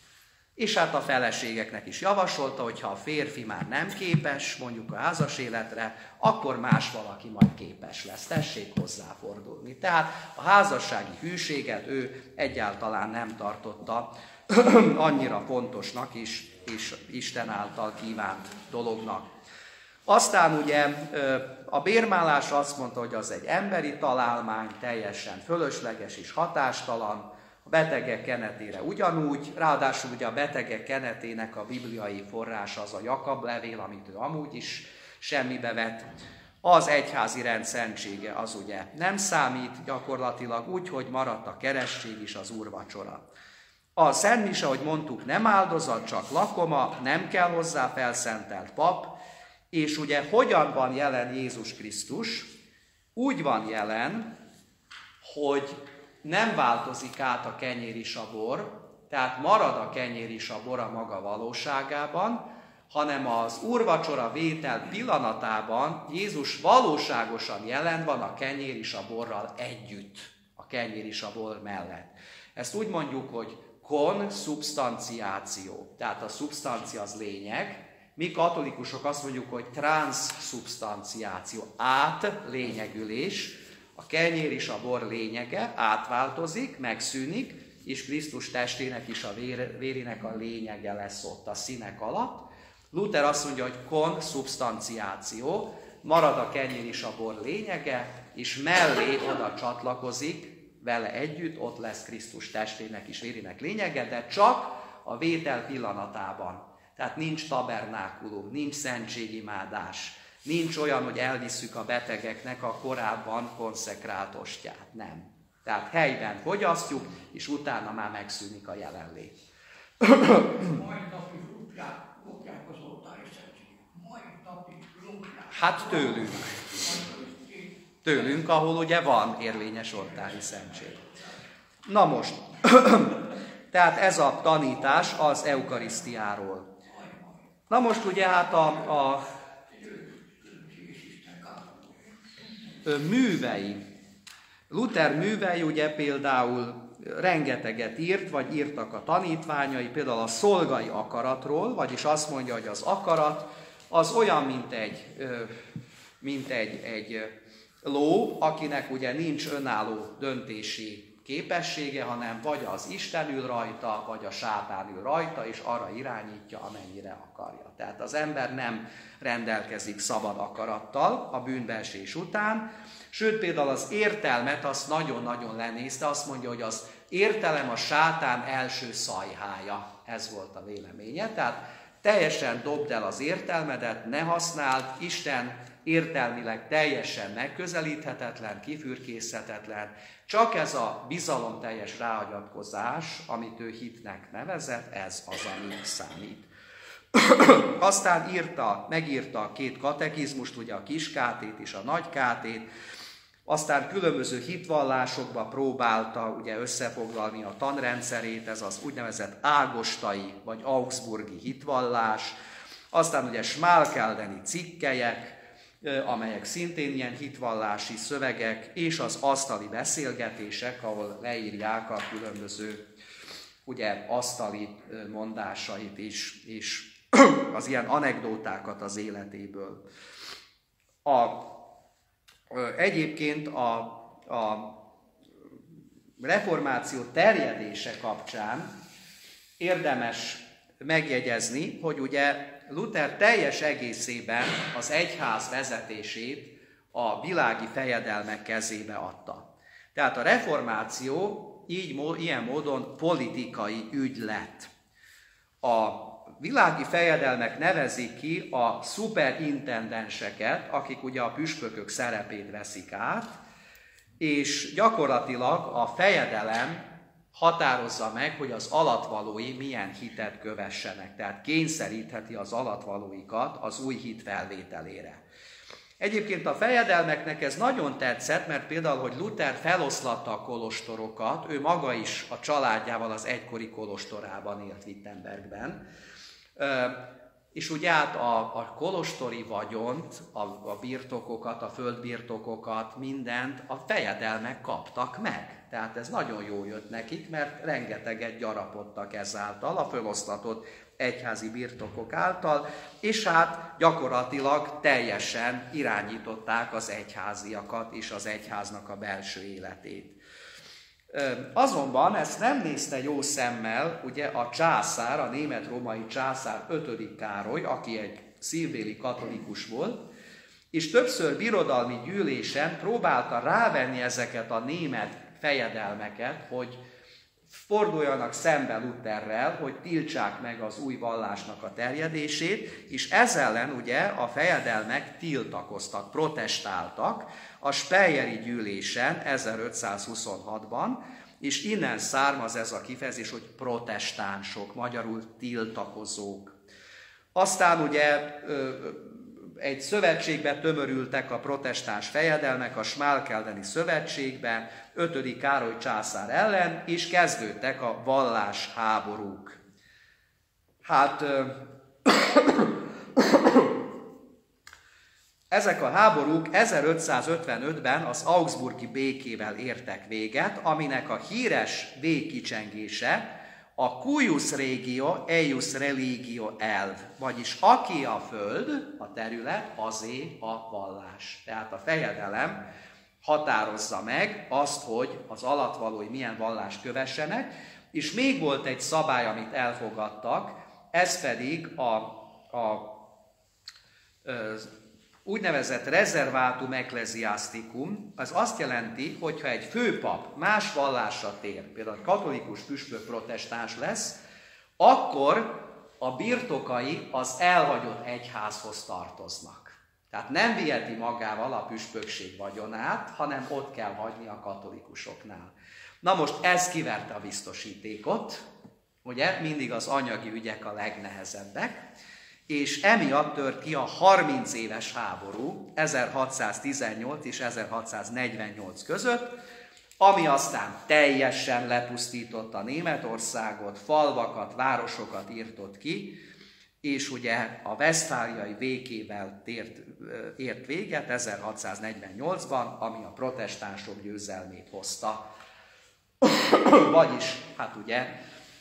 És hát a feleségeknek is javasolta, hogy ha a férfi már nem képes mondjuk a házas életre, akkor más valaki majd képes lesz. Tessék hozzáfordulni. Tehát a házassági hűséget ő egyáltalán nem tartotta annyira fontosnak és Isten által kívánt dolognak. Aztán ugye a bérmálás azt mondta, hogy az egy emberi találmány, teljesen fölösleges és hatástalan, a betegek kenetére ugyanúgy, ráadásul ugye a betegek kenetének a bibliai forrása az a Jakab levél, amit ő amúgy is semmibe vett. Az egyházi rend szentsége az ugye nem számít gyakorlatilag úgy, hogy maradt a keresztség is az úrvacsora. A szentmise, ahogy mondtuk, nem áldozat, csak lakoma, nem kell hozzá felszentelt pap, és ugye hogyan van jelen Jézus Krisztus? Úgy van jelen, hogy nem változik át a kenyér és a bor, tehát marad a kenyér és a bor a maga valóságában, hanem az úrvacsora vétel pillanatában Jézus valóságosan jelen van a kenyér és a borral együtt, a kenyér és a bor mellett. Ezt úgy mondjuk, hogy konszubstanciáció, tehát a szubstancia az lényeg, mi katolikusok azt mondjuk, hogy transzszubstanciáció, átlényegülés, a kenyér és a bor lényege átváltozik, megszűnik, és Krisztus testének is a vérének a lényege lesz ott a színek alatt. Luther azt mondja, hogy konszubstanciáció, marad a kenyér és a bor lényege, és mellé oda csatlakozik, vele együtt, ott lesz Krisztus testének és vérének lényege, de csak a vétel pillanatában. Tehát nincs tabernákulum, nincs szentségimádás, nincs olyan, hogy elvisszük a betegeknek a korábban konszekrált ostját. Nem. Tehát helyben fogyasztjuk, és utána már megszűnik a jelenlét. Mai napig lopják az oltári szentséget. Mai napig lopják. Hát tőlünk. Tőlünk, ahol ugye van érvényes oltári szentség. Na most, tehát ez a tanítás az eukarisztiáról. Na most ugye hát a művei, Luther művei ugye például rengeteget írt, vagy írtak a tanítványai, például a szolgai akaratról, vagyis azt mondja, hogy az akarat az olyan, mint egy ló, akinek ugye nincs önálló döntési képessége, hanem vagy az Isten ül rajta, vagy a sátán ül rajta, és arra irányítja, amennyire akarja. Tehát az ember nem rendelkezik szabad akarattal a bűnbeesés után, sőt például az értelmet azt nagyon-nagyon lenézte, azt mondja, hogy az értelem a sátán első szajhája. Ez volt a véleménye, tehát teljesen dobd el az értelmedet, ne használd, Isten értelmileg teljesen megközelíthetetlen, kifürkészhetetlen, csak ez a bizalomteljes ráhagyatkozás, amit ő hitnek nevezett, ez az, ami számít. Aztán megírta a két katekizmust, ugye a kis kátét és a nagy kátét, aztán különböző hitvallásokba próbálta ugye összefoglalni a tanrendszerét, ez az úgynevezett ágostai vagy augsburgi hitvallás, aztán ugye Schmalkaldeni cikkelyek, amelyek szintén ilyen hitvallási szövegek, és az asztali beszélgetések, ahol leírják a különböző ugye asztali mondásait is, és az ilyen anekdótákat az életéből. Egyébként a reformáció terjedése kapcsán érdemes megjegyezni, hogy ugye Luther teljes egészében az egyház vezetését a világi fejedelmek kezébe adta. Tehát a reformáció ilyen módon politikai ügy lett. A világi fejedelmek nevezik ki a szuperintendenseket, akik ugye a püspökök szerepét veszik át, és gyakorlatilag a fejedelem határozza meg, hogy az alatvalói milyen hitet kövessenek. Tehát kényszerítheti az alatvalóikat az új hit felvételére. Egyébként a fejedelmeknek ez nagyon tetszett, mert például, hogy Luther feloszlatta a kolostorokat, ő maga is a családjával az egykori kolostorában élt Wittenbergben, és ugye át a kolostori vagyont, a birtokokat, a földbirtokokat, mindent a fejedelmek kaptak meg. Tehát ez nagyon jól jött nekik, mert rengeteget gyarapodtak ezáltal, a föloszlatott egyházi birtokok által, és hát gyakorlatilag teljesen irányították az egyháziakat és az egyháznak a belső életét. Azonban ezt nem nézte jó szemmel ugye a császár, a német-római császár 5. Károly, aki egy szívbéli katolikus volt, és többször birodalmi gyűlésen próbálta rávenni ezeket a német fejedelmeket, hogy forduljanak szembe Lutherrel, hogy tiltsák meg az új vallásnak a terjedését, és ezzel ellen ugye a fejedelmek tiltakoztak, protestáltak a Speyeri gyűlésen 1526-ban, és innen származ ez a kifejezés, hogy protestánsok, magyarul tiltakozók. Aztán ugye egy szövetségbe tömörültek a protestáns fejedelmek, a Schmalkaldeni szövetségbe, 5. Károly császár ellen, és kezdődtek a vallásháborúk. Hát ezek a háborúk 1555-ben az augsburgi békével értek véget, aminek a híres végkicsengése a cuius regio, eius religio elv, vagyis aki a föld, a terület, azé a vallás. Tehát a fejedelem határozza meg azt, hogy az alatvalói milyen vallást kövessenek, és még volt egy szabály, amit elfogadtak, ez pedig az úgynevezett reservatum ecclesiasticum, az azt jelenti, hogyha egy főpap más vallásra tér, például katolikus püspök protestáns lesz, akkor a birtokai az elhagyott egyházhoz tartoznak. Tehát nem viheti magával a püspökség vagyonát, hanem ott kell hagyni a katolikusoknál. Na most ez kiverte a biztosítékot, ugye, mindig az anyagi ügyek a legnehezebbek, és emiatt tört ki a 30 éves háború 1618 és 1648 között, ami aztán teljesen lepusztította Németországot, falvakat, városokat írtott ki, és ugye a vesztfáliai békével ért véget 1648-ban, ami a protestánsok győzelmét hozta. Vagyis, hát ugye,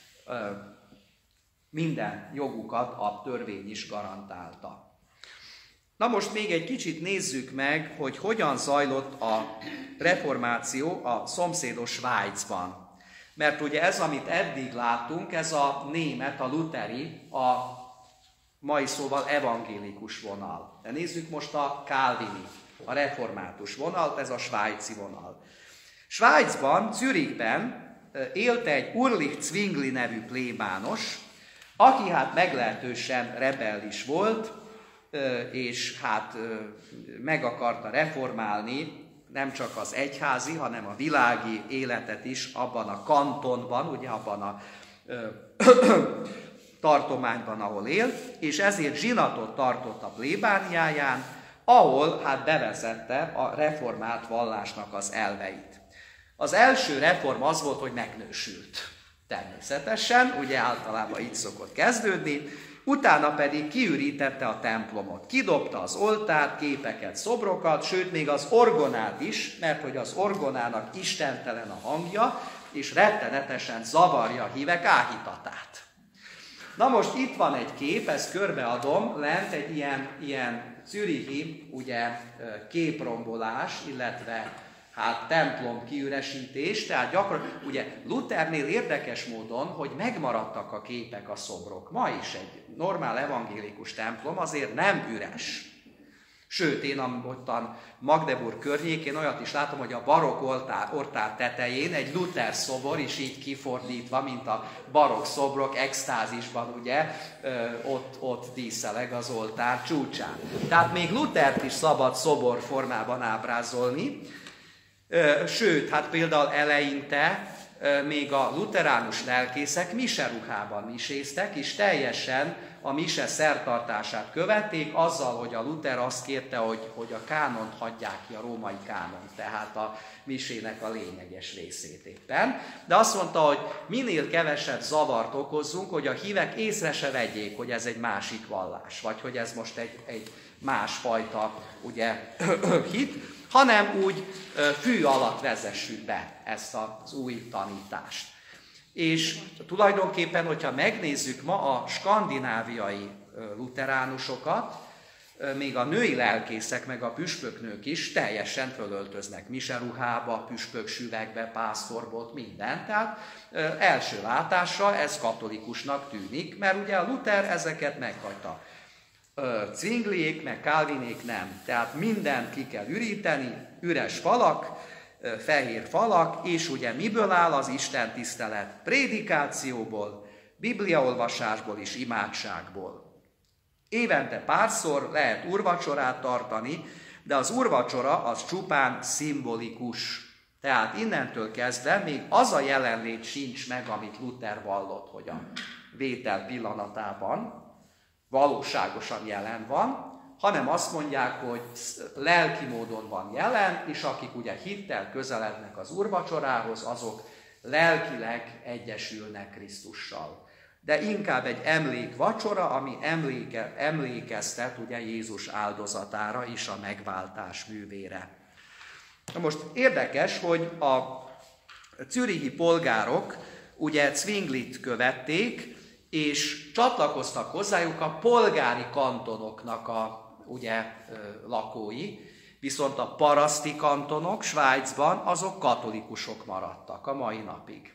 minden jogukat a törvény is garantálta. Na most még egy kicsit nézzük meg, hogy hogyan zajlott a reformáció a szomszédos Svájcban. Mert ugye ez, amit eddig láttunk, ez a német, a luteri, a mai szóval evangélikus vonal. De nézzük most a kálvini, a református vonalt, ez a svájci vonal. Svájcban, Zürichben élt egy Ulrich Zwingli nevű plébános, aki hát meglehetősen rebellis volt, és hát meg akarta reformálni nem csak az egyházi, hanem a világi életet is abban a kantonban, ugye abban a tartományban, ahol él, és ezért zsinatot tartott a plébániáján, ahol hát bevezette a reformált vallásnak az elveit. Az első reform az volt, hogy megnősült. Természetesen, ugye általában így szokott kezdődni, utána pedig kiürítette a templomot. Kidobta az oltárt, képeket, szobrokat, sőt még az orgonát is, mert hogy az orgonának istentelen a hangja, és rettenetesen zavarja a hívek áhítatát. Na most itt van egy kép, ezt körbeadom, lent egy ilyen zürichi ugye, képrombolás, illetve hát templom kiüresítés, tehát gyakran, ugye Luthernél érdekes módon, hogy megmaradtak a képek, a szobrok. Ma is egy normál evangélikus templom azért nem üres. Sőt, én ottan Magdeburg környékén olyat is látom, hogy a barokk oltár tetején egy Luther szobor is így kifordítva, mint a barokk szobrok extázisban, ugye, ott díszeleg az oltár csúcsán. Tehát még Luthert is szabad szobor formában ábrázolni, sőt, hát például eleinte még a luteránus lelkészek miseruhában miséztek, és teljesen a mise szertartását követték azzal, hogy a Luther azt kérte, hogy a kánont hagyják ki, a római kánont, tehát a misének a lényeges részét éppen. De azt mondta, hogy minél kevesebb zavart okozzunk, hogy a hívek észre se vegyék, hogy ez egy másik vallás, vagy hogy ez most egy másfajta ugye, hit, hanem úgy fű alatt vezessük be ezt az új tanítást. És tulajdonképpen, hogyha megnézzük ma a skandináviai luteránusokat, még a női lelkészek, meg a püspöknők is teljesen fölöltöznek miseruhába, püspöksüvegbe, pásztorbot, mindent. Tehát első látásra ez katolikusnak tűnik, mert ugye a Luther ezeket meghagyta. Zwingliék, meg Calvinék nem. Tehát mindent ki kell üríteni, üres falak, fehér falak, és ugye miből áll az Isten tisztelet? Prédikációból, bibliaolvasásból és imádságból. Évente párszor lehet úrvacsorát tartani, de az úrvacsora az csupán szimbolikus. Tehát innentől kezdve még az a jelenlét sincs meg, amit Luther vallott, hogy a vétel pillanatában valóságosan jelen van, hanem azt mondják, hogy lelki módon van jelen, és akik ugye hittel közelednek az úrvacsorához, azok lelkileg egyesülnek Krisztussal. De inkább egy emlékvacsora, ami emlékeztet ugye Jézus áldozatára és a megváltás művére. Na most érdekes, hogy a zürichi polgárok ugye Zwinglit követték, és csatlakoztak hozzájuk a polgári kantonoknak a ugye, lakói, viszont a paraszti kantonok Svájcban azok katolikusok maradtak a mai napig.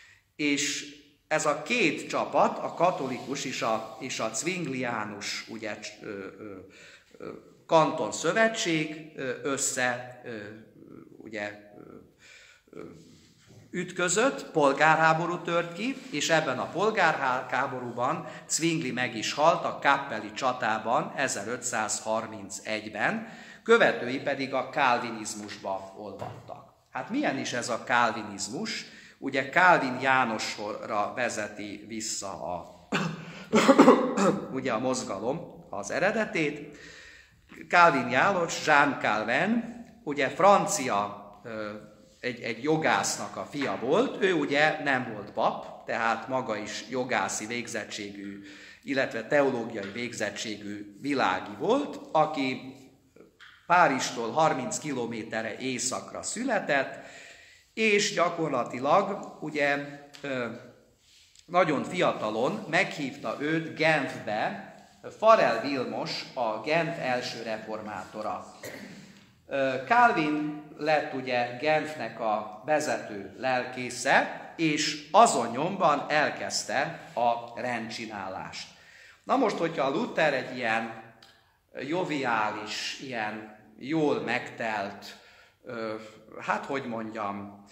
És ez a két csapat, a katolikus és a zwingliánus ugye, kanton szövetség össze ugye, ütközött, polgárháború tört ki, és ebben a polgárháborúban Zwingli meg is halt a Kappeli csatában 1531-ben, követői pedig a kálvinizmusba olvadtak. Hát milyen is ez a kálvinizmus? Ugye Kálvin Jánosra vezeti vissza ugye a mozgalom az eredetét. Kálvin János, Jean Calvin, ugye francia, egy jogásznak a fia volt, ő ugye nem volt pap, tehát maga is jogászi végzettségű, illetve teológiai végzettségű világi volt, aki Párizstól 30 kilométerre északra született, és gyakorlatilag ugye nagyon fiatalon meghívta őt Genfbe Farel Vilmos, a Genf első reformátora. Calvin lett ugye Genfnek a vezető lelkésze, és azon nyomban elkezdte a rendcsinálást. Na most, hogyha Luther egy ilyen joviális, ilyen jól megtelt, hát hogy mondjam,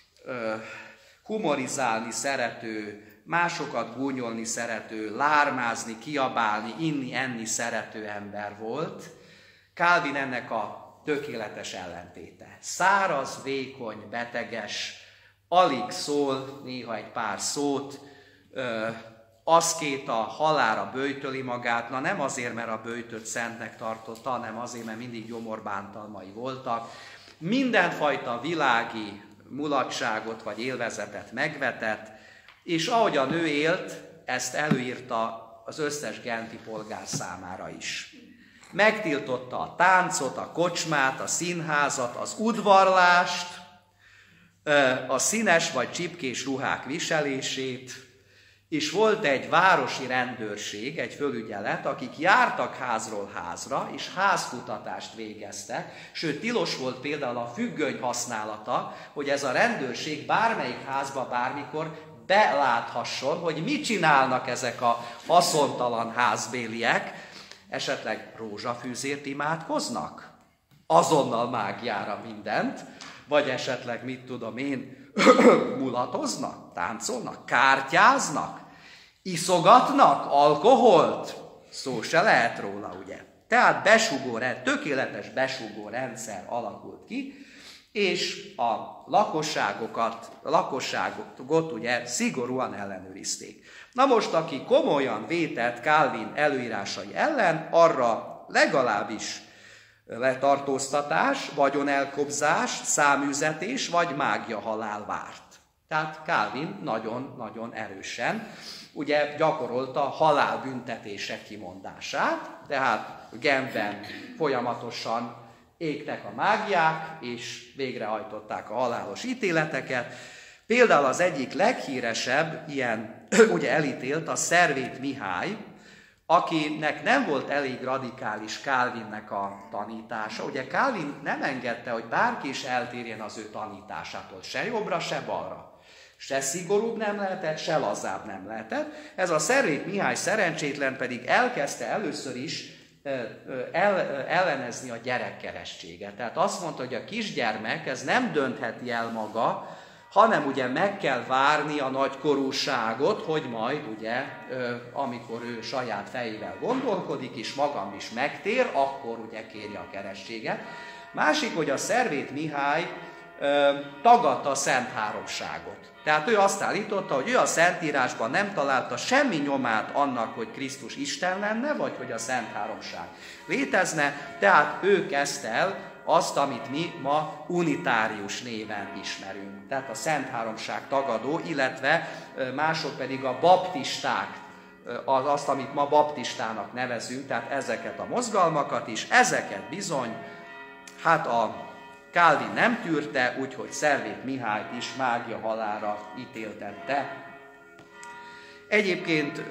humorizálni szerető, másokat gúnyolni szerető, lármázni, kiabálni, inni, enni szerető ember volt, Calvin ennek a tökéletes ellentéte. Száraz, vékony, beteges, alig szól, néha egy pár szót, aszkéta, halálra böjtöli magát, na nem azért, mert a böjtöt szentnek tartotta, hanem azért, mert mindig gyomorbántalmai voltak. Mindenfajta világi mulatságot vagy élvezetet megvetett, és ahogyan ő élt, ezt előírta az összes genfi polgár számára is. Megtiltotta a táncot, a kocsmát, a színházat, az udvarlást, a színes vagy csipkés ruhák viselését, és volt egy városi rendőrség, egy fölügyelet, akik jártak házról házra, és házkutatást végeztek, sőt, tilos volt például a függöny használata, hogy ez a rendőrség bármelyik házba bármikor beláthasson, hogy mit csinálnak ezek a haszontalan házbéliek, esetleg rózsafűzért imádkoznak, azonnal mágiára mindent, vagy esetleg, mit tudom én, mulatoznak, táncolnak, kártyáznak, iszogatnak alkoholt, szó se lehet róla, ugye. Tehát tökéletes besúgó rendszer alakult ki, és a lakosságot ugye szigorúan ellenőrizték. Na most, aki komolyan vétett Calvin előírásai ellen, arra legalábbis letartóztatás, vagyonelkobzás, száműzetés vagy mágia halál várt. Tehát Calvin nagyon-nagyon erősen ugye gyakorolta halálbüntetések kimondását, tehát Genfben folyamatosan égtek a mágiák, és végrehajtották a halálos ítéleteket. Például az egyik leghíresebb ilyen ugye elítélt a Szervét Mihály, akinek nem volt elég radikális Calvinnek a tanítása. Ugye Calvin nem engedte, hogy bárki is eltérjen az ő tanításától, se jobbra, se balra. Se szigorúbb nem lehetett, se lazább nem lehetett. Ez a Szervét Mihály szerencsétlen pedig elkezdte először is ellenezni a gyerekkeresztséget. Tehát azt mondta, hogy a kisgyermek ez nem döntheti el maga, hanem ugye meg kell várni a nagykorúságot, hogy majd ugye, amikor ő saját fejével gondolkodik, és magam is megtér, akkor ugye kérje a keresztséget. Másik, hogy a Szervét Mihály tagadta a Szent Háromságot. Tehát ő azt állította, hogy ő a Szentírásban nem találta semmi nyomát annak, hogy Krisztus Isten lenne, vagy hogy a Szent Háromság létezne, tehát ő kezdte el azt, amit mi ma unitárius néven ismerünk. Tehát a Szent Háromság tagadó, illetve mások pedig a baptisták, azt, amit ma baptistának nevezünk, tehát ezeket a mozgalmakat is, ezeket bizony, hát a Calvin nem tűrte, úgyhogy Szervét Mihályt is mágia halálra ítéltette. Egyébként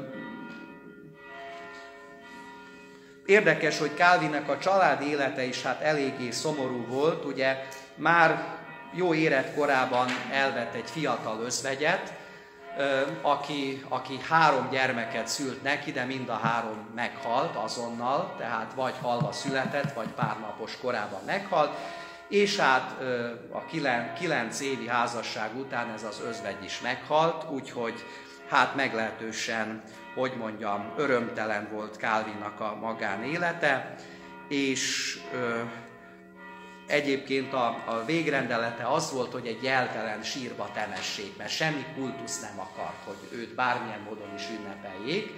érdekes, hogy Calvinnek a családi élete is hát eléggé szomorú volt, ugye már jó életkorában elvett egy fiatal özvegyet, aki 3 gyermeket szült neki, de mind a 3 meghalt azonnal, tehát vagy halva született, vagy pár napos korában meghalt, és hát a 9 évi házasság után ez az özvegy is meghalt, úgyhogy hát meglehetősen, hogy mondjam, örömtelen volt Calvinnak a magánélete, és egyébként a végrendelete az volt, hogy egy jeltelen sírba temessék, mert semmi kultusz nem akart, hogy őt bármilyen módon is ünnepeljék.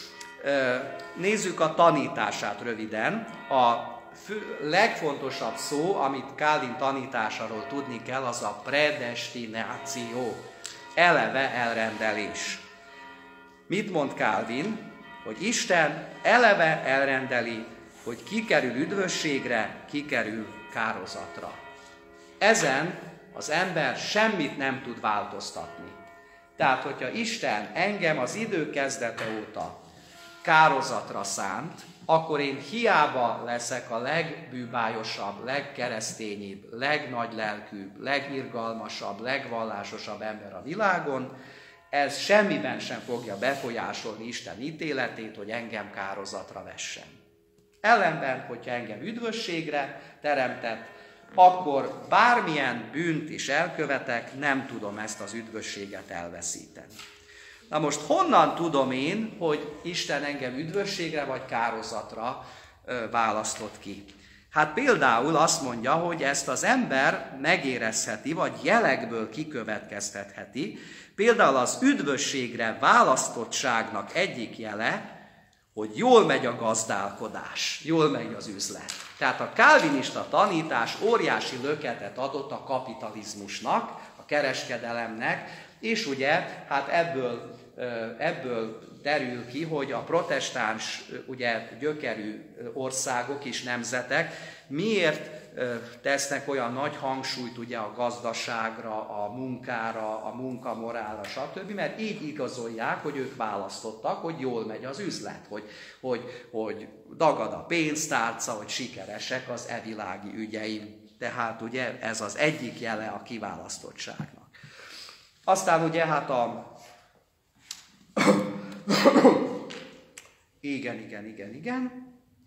Nézzük a tanítását röviden. A legfontosabb szó, amit Calvin tanításáról tudni kell, az a predestináció, eleve elrendelés. Mit mond Calvin? Hogy Isten eleve elrendeli, hogy ki kerül üdvösségre, ki kerül kározatra. Ezen az ember semmit nem tud változtatni. Tehát, hogyha Isten engem az idő kezdete óta kározatra szánt, akkor én hiába leszek a legbűbályosabb, legkeresztényibb, legnagylelkűbb, legirgalmasabb, legvallásosabb ember a világon, ez semmiben sem fogja befolyásolni Isten ítéletét, hogy engem kározatra vessen. Ellenben, hogyha engem üdvösségre teremtett, akkor bármilyen bűnt is elkövetek, nem tudom ezt az üdvösséget elveszíteni. Na most honnan tudom én, hogy Isten engem üdvösségre vagy kározatra választott ki? Hát például azt mondja, hogy ezt az ember megérezheti, vagy jelekből kikövetkeztetheti. Például az üdvösségre választottságnak egyik jele, hogy jól megy a gazdálkodás, jól megy az üzlet. Tehát a kálvinista tanítás óriási löketet adott a kapitalizmusnak, a kereskedelemnek, és ugye hát ebből derül ki, hogy a protestáns ugye, gyökerű országok és nemzetek miért tesznek olyan nagy hangsúlyt ugye, a gazdaságra, a munkára, a munkamorálra, stb., mert így igazolják, hogy ők választottak, hogy jól megy az üzlet, hogy dagad a pénztárca, hogy sikeresek az evilági ügyeim. Tehát ugye ez az egyik jele a kiválasztottságnak. Aztán ugye hát igen.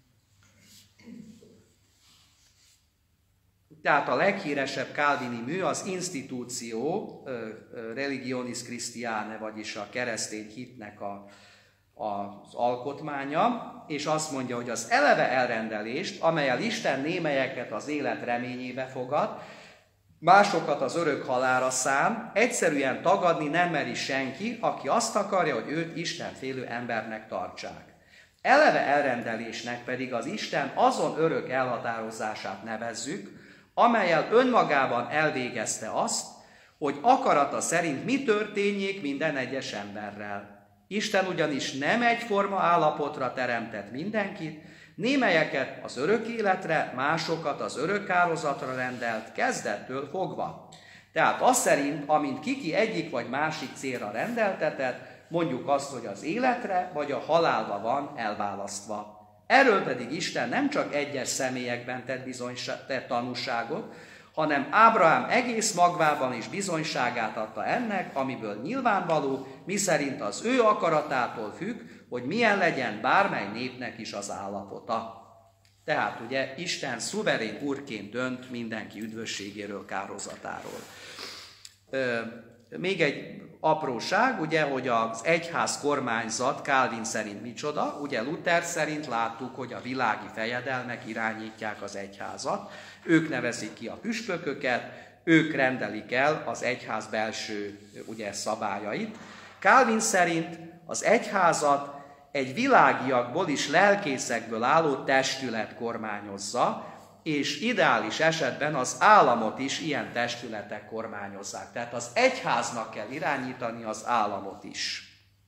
Tehát a leghíresebb kálvini mű az Institutio Religionis Christiane, vagyis a keresztény hitnek az alkotmánya, és azt mondja, hogy az eleve elrendelést, amellyel Isten némelyeket az élet reményébe fogad, másokat az örök halálra szán, egyszerűen tagadni nem meri senki, aki azt akarja, hogy őt istenfélő embernek tartsák. Eleve elrendelésnek pedig az Isten azon örök elhatározását nevezzük, amellyel önmagában elvégezte azt, hogy akarata szerint mi történjék minden egyes emberrel. Isten ugyanis nem egyforma állapotra teremtett mindenkit, némelyeket az örök életre, másokat az örök kározatra rendelt kezdettől fogva. Tehát az szerint, amint kiki egyik vagy másik célra rendeltetett, mondjuk azt, hogy az életre vagy a halálba van elválasztva. Erről pedig Isten nem csak egyes személyekben tett tanúságot, hanem Ábrahám egész magvában is bizonyságát adta ennek, amiből nyilvánvaló, miszerint az ő akaratától függ, hogy milyen legyen bármely népnek is az állapota. Tehát ugye Isten szuverén úrként dönt mindenki üdvösségéről, kározatáról. Még egy apróság, ugye, hogy az egyház kormányzat Calvin szerint micsoda, ugye Luther szerint láttuk, hogy a világi fejedelmek irányítják az egyházat, ők nevezik ki a püspököket, ők rendelik el az egyház belső ugye, szabályait. Calvin szerint az egyházat egy világiakból és lelkészekből álló testület kormányozza, és ideális esetben az államot is ilyen testületek kormányozzák. Tehát az egyháznak kell irányítani az államot is.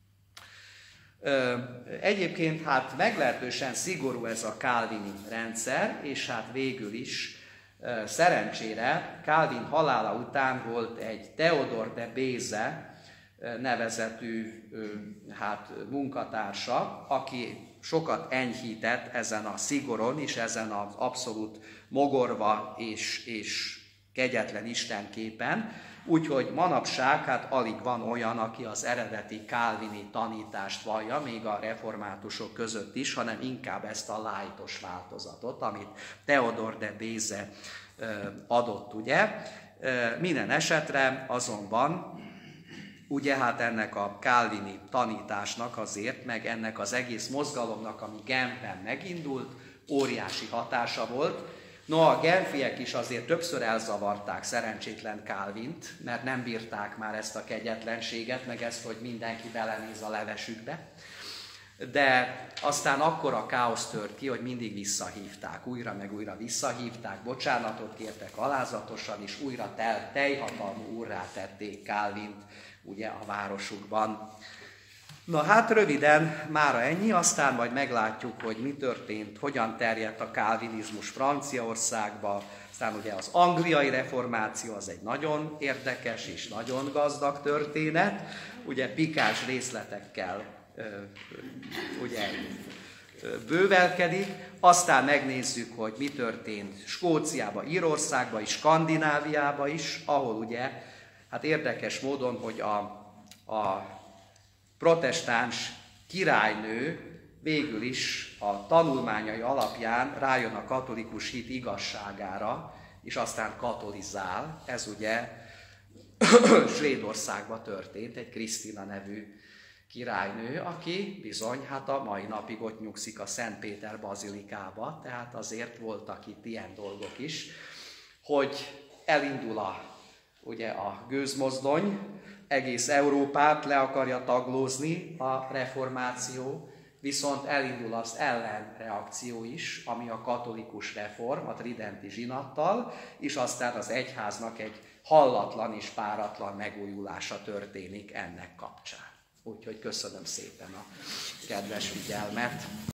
Egyébként hát meglehetősen szigorú ez a calvini rendszer, és hát végül is szerencsére Calvin halála után volt egy Theodor de Beze nevezetű munkatársa, aki sokat enyhített ezen a szigoron és ezen az abszolút mogorva és kegyetlen istenképen, úgyhogy manapság hát alig van olyan, aki az eredeti calvini tanítást vallja, még a reformátusok között is, hanem inkább ezt a lightos változatot, amit Theodor de Beze adott, ugye. Minden esetre azonban, ugye hát ennek a kálvini tanításnak azért, meg ennek az egész mozgalomnak, ami Genfben megindult, óriási hatása volt. No, a genfiek is azért többször elzavarták szerencsétlen Calvint, mert nem bírták már ezt a kegyetlenséget, meg ezt, hogy mindenki belenéz a levesükbe. De aztán akkora káosz tört ki, hogy mindig visszahívták, újra meg újra visszahívták, bocsánatot kértek alázatosan, és újra teljhatalmú úrrá tették Calvint ugye a városukban. Na hát röviden mára ennyi, aztán majd meglátjuk, hogy mi történt, hogyan terjedt a kálvinizmus Franciaországba, aztán ugye az angliai reformáció az egy nagyon érdekes és nagyon gazdag történet, ugye pikáns részletekkel ugye bővelkedik, aztán megnézzük, hogy mi történt Skóciába, Írországba és Skandináviába is, ahol ugye, hát érdekes módon, hogy a protestáns királynő végül is a tanulmányai alapján rájön a katolikus hit igazságára, és aztán katolizál. Ez ugye Svédországban történt, egy Krisztina nevű királynő, aki bizony hát a mai napig ott nyugszik a Szent Péter bazilikába, tehát azért voltak itt ilyen dolgok is, hogy elindul ugye a gőzmozdony, egész Európát le akarja taglózni a reformáció, viszont elindul az ellenreakció is, ami a katolikus reform, a tridenti zsinattal, és aztán az egyháznak egy hallatlan és páratlan megújulása történik ennek kapcsán. Úgyhogy köszönöm szépen a kedves figyelmet!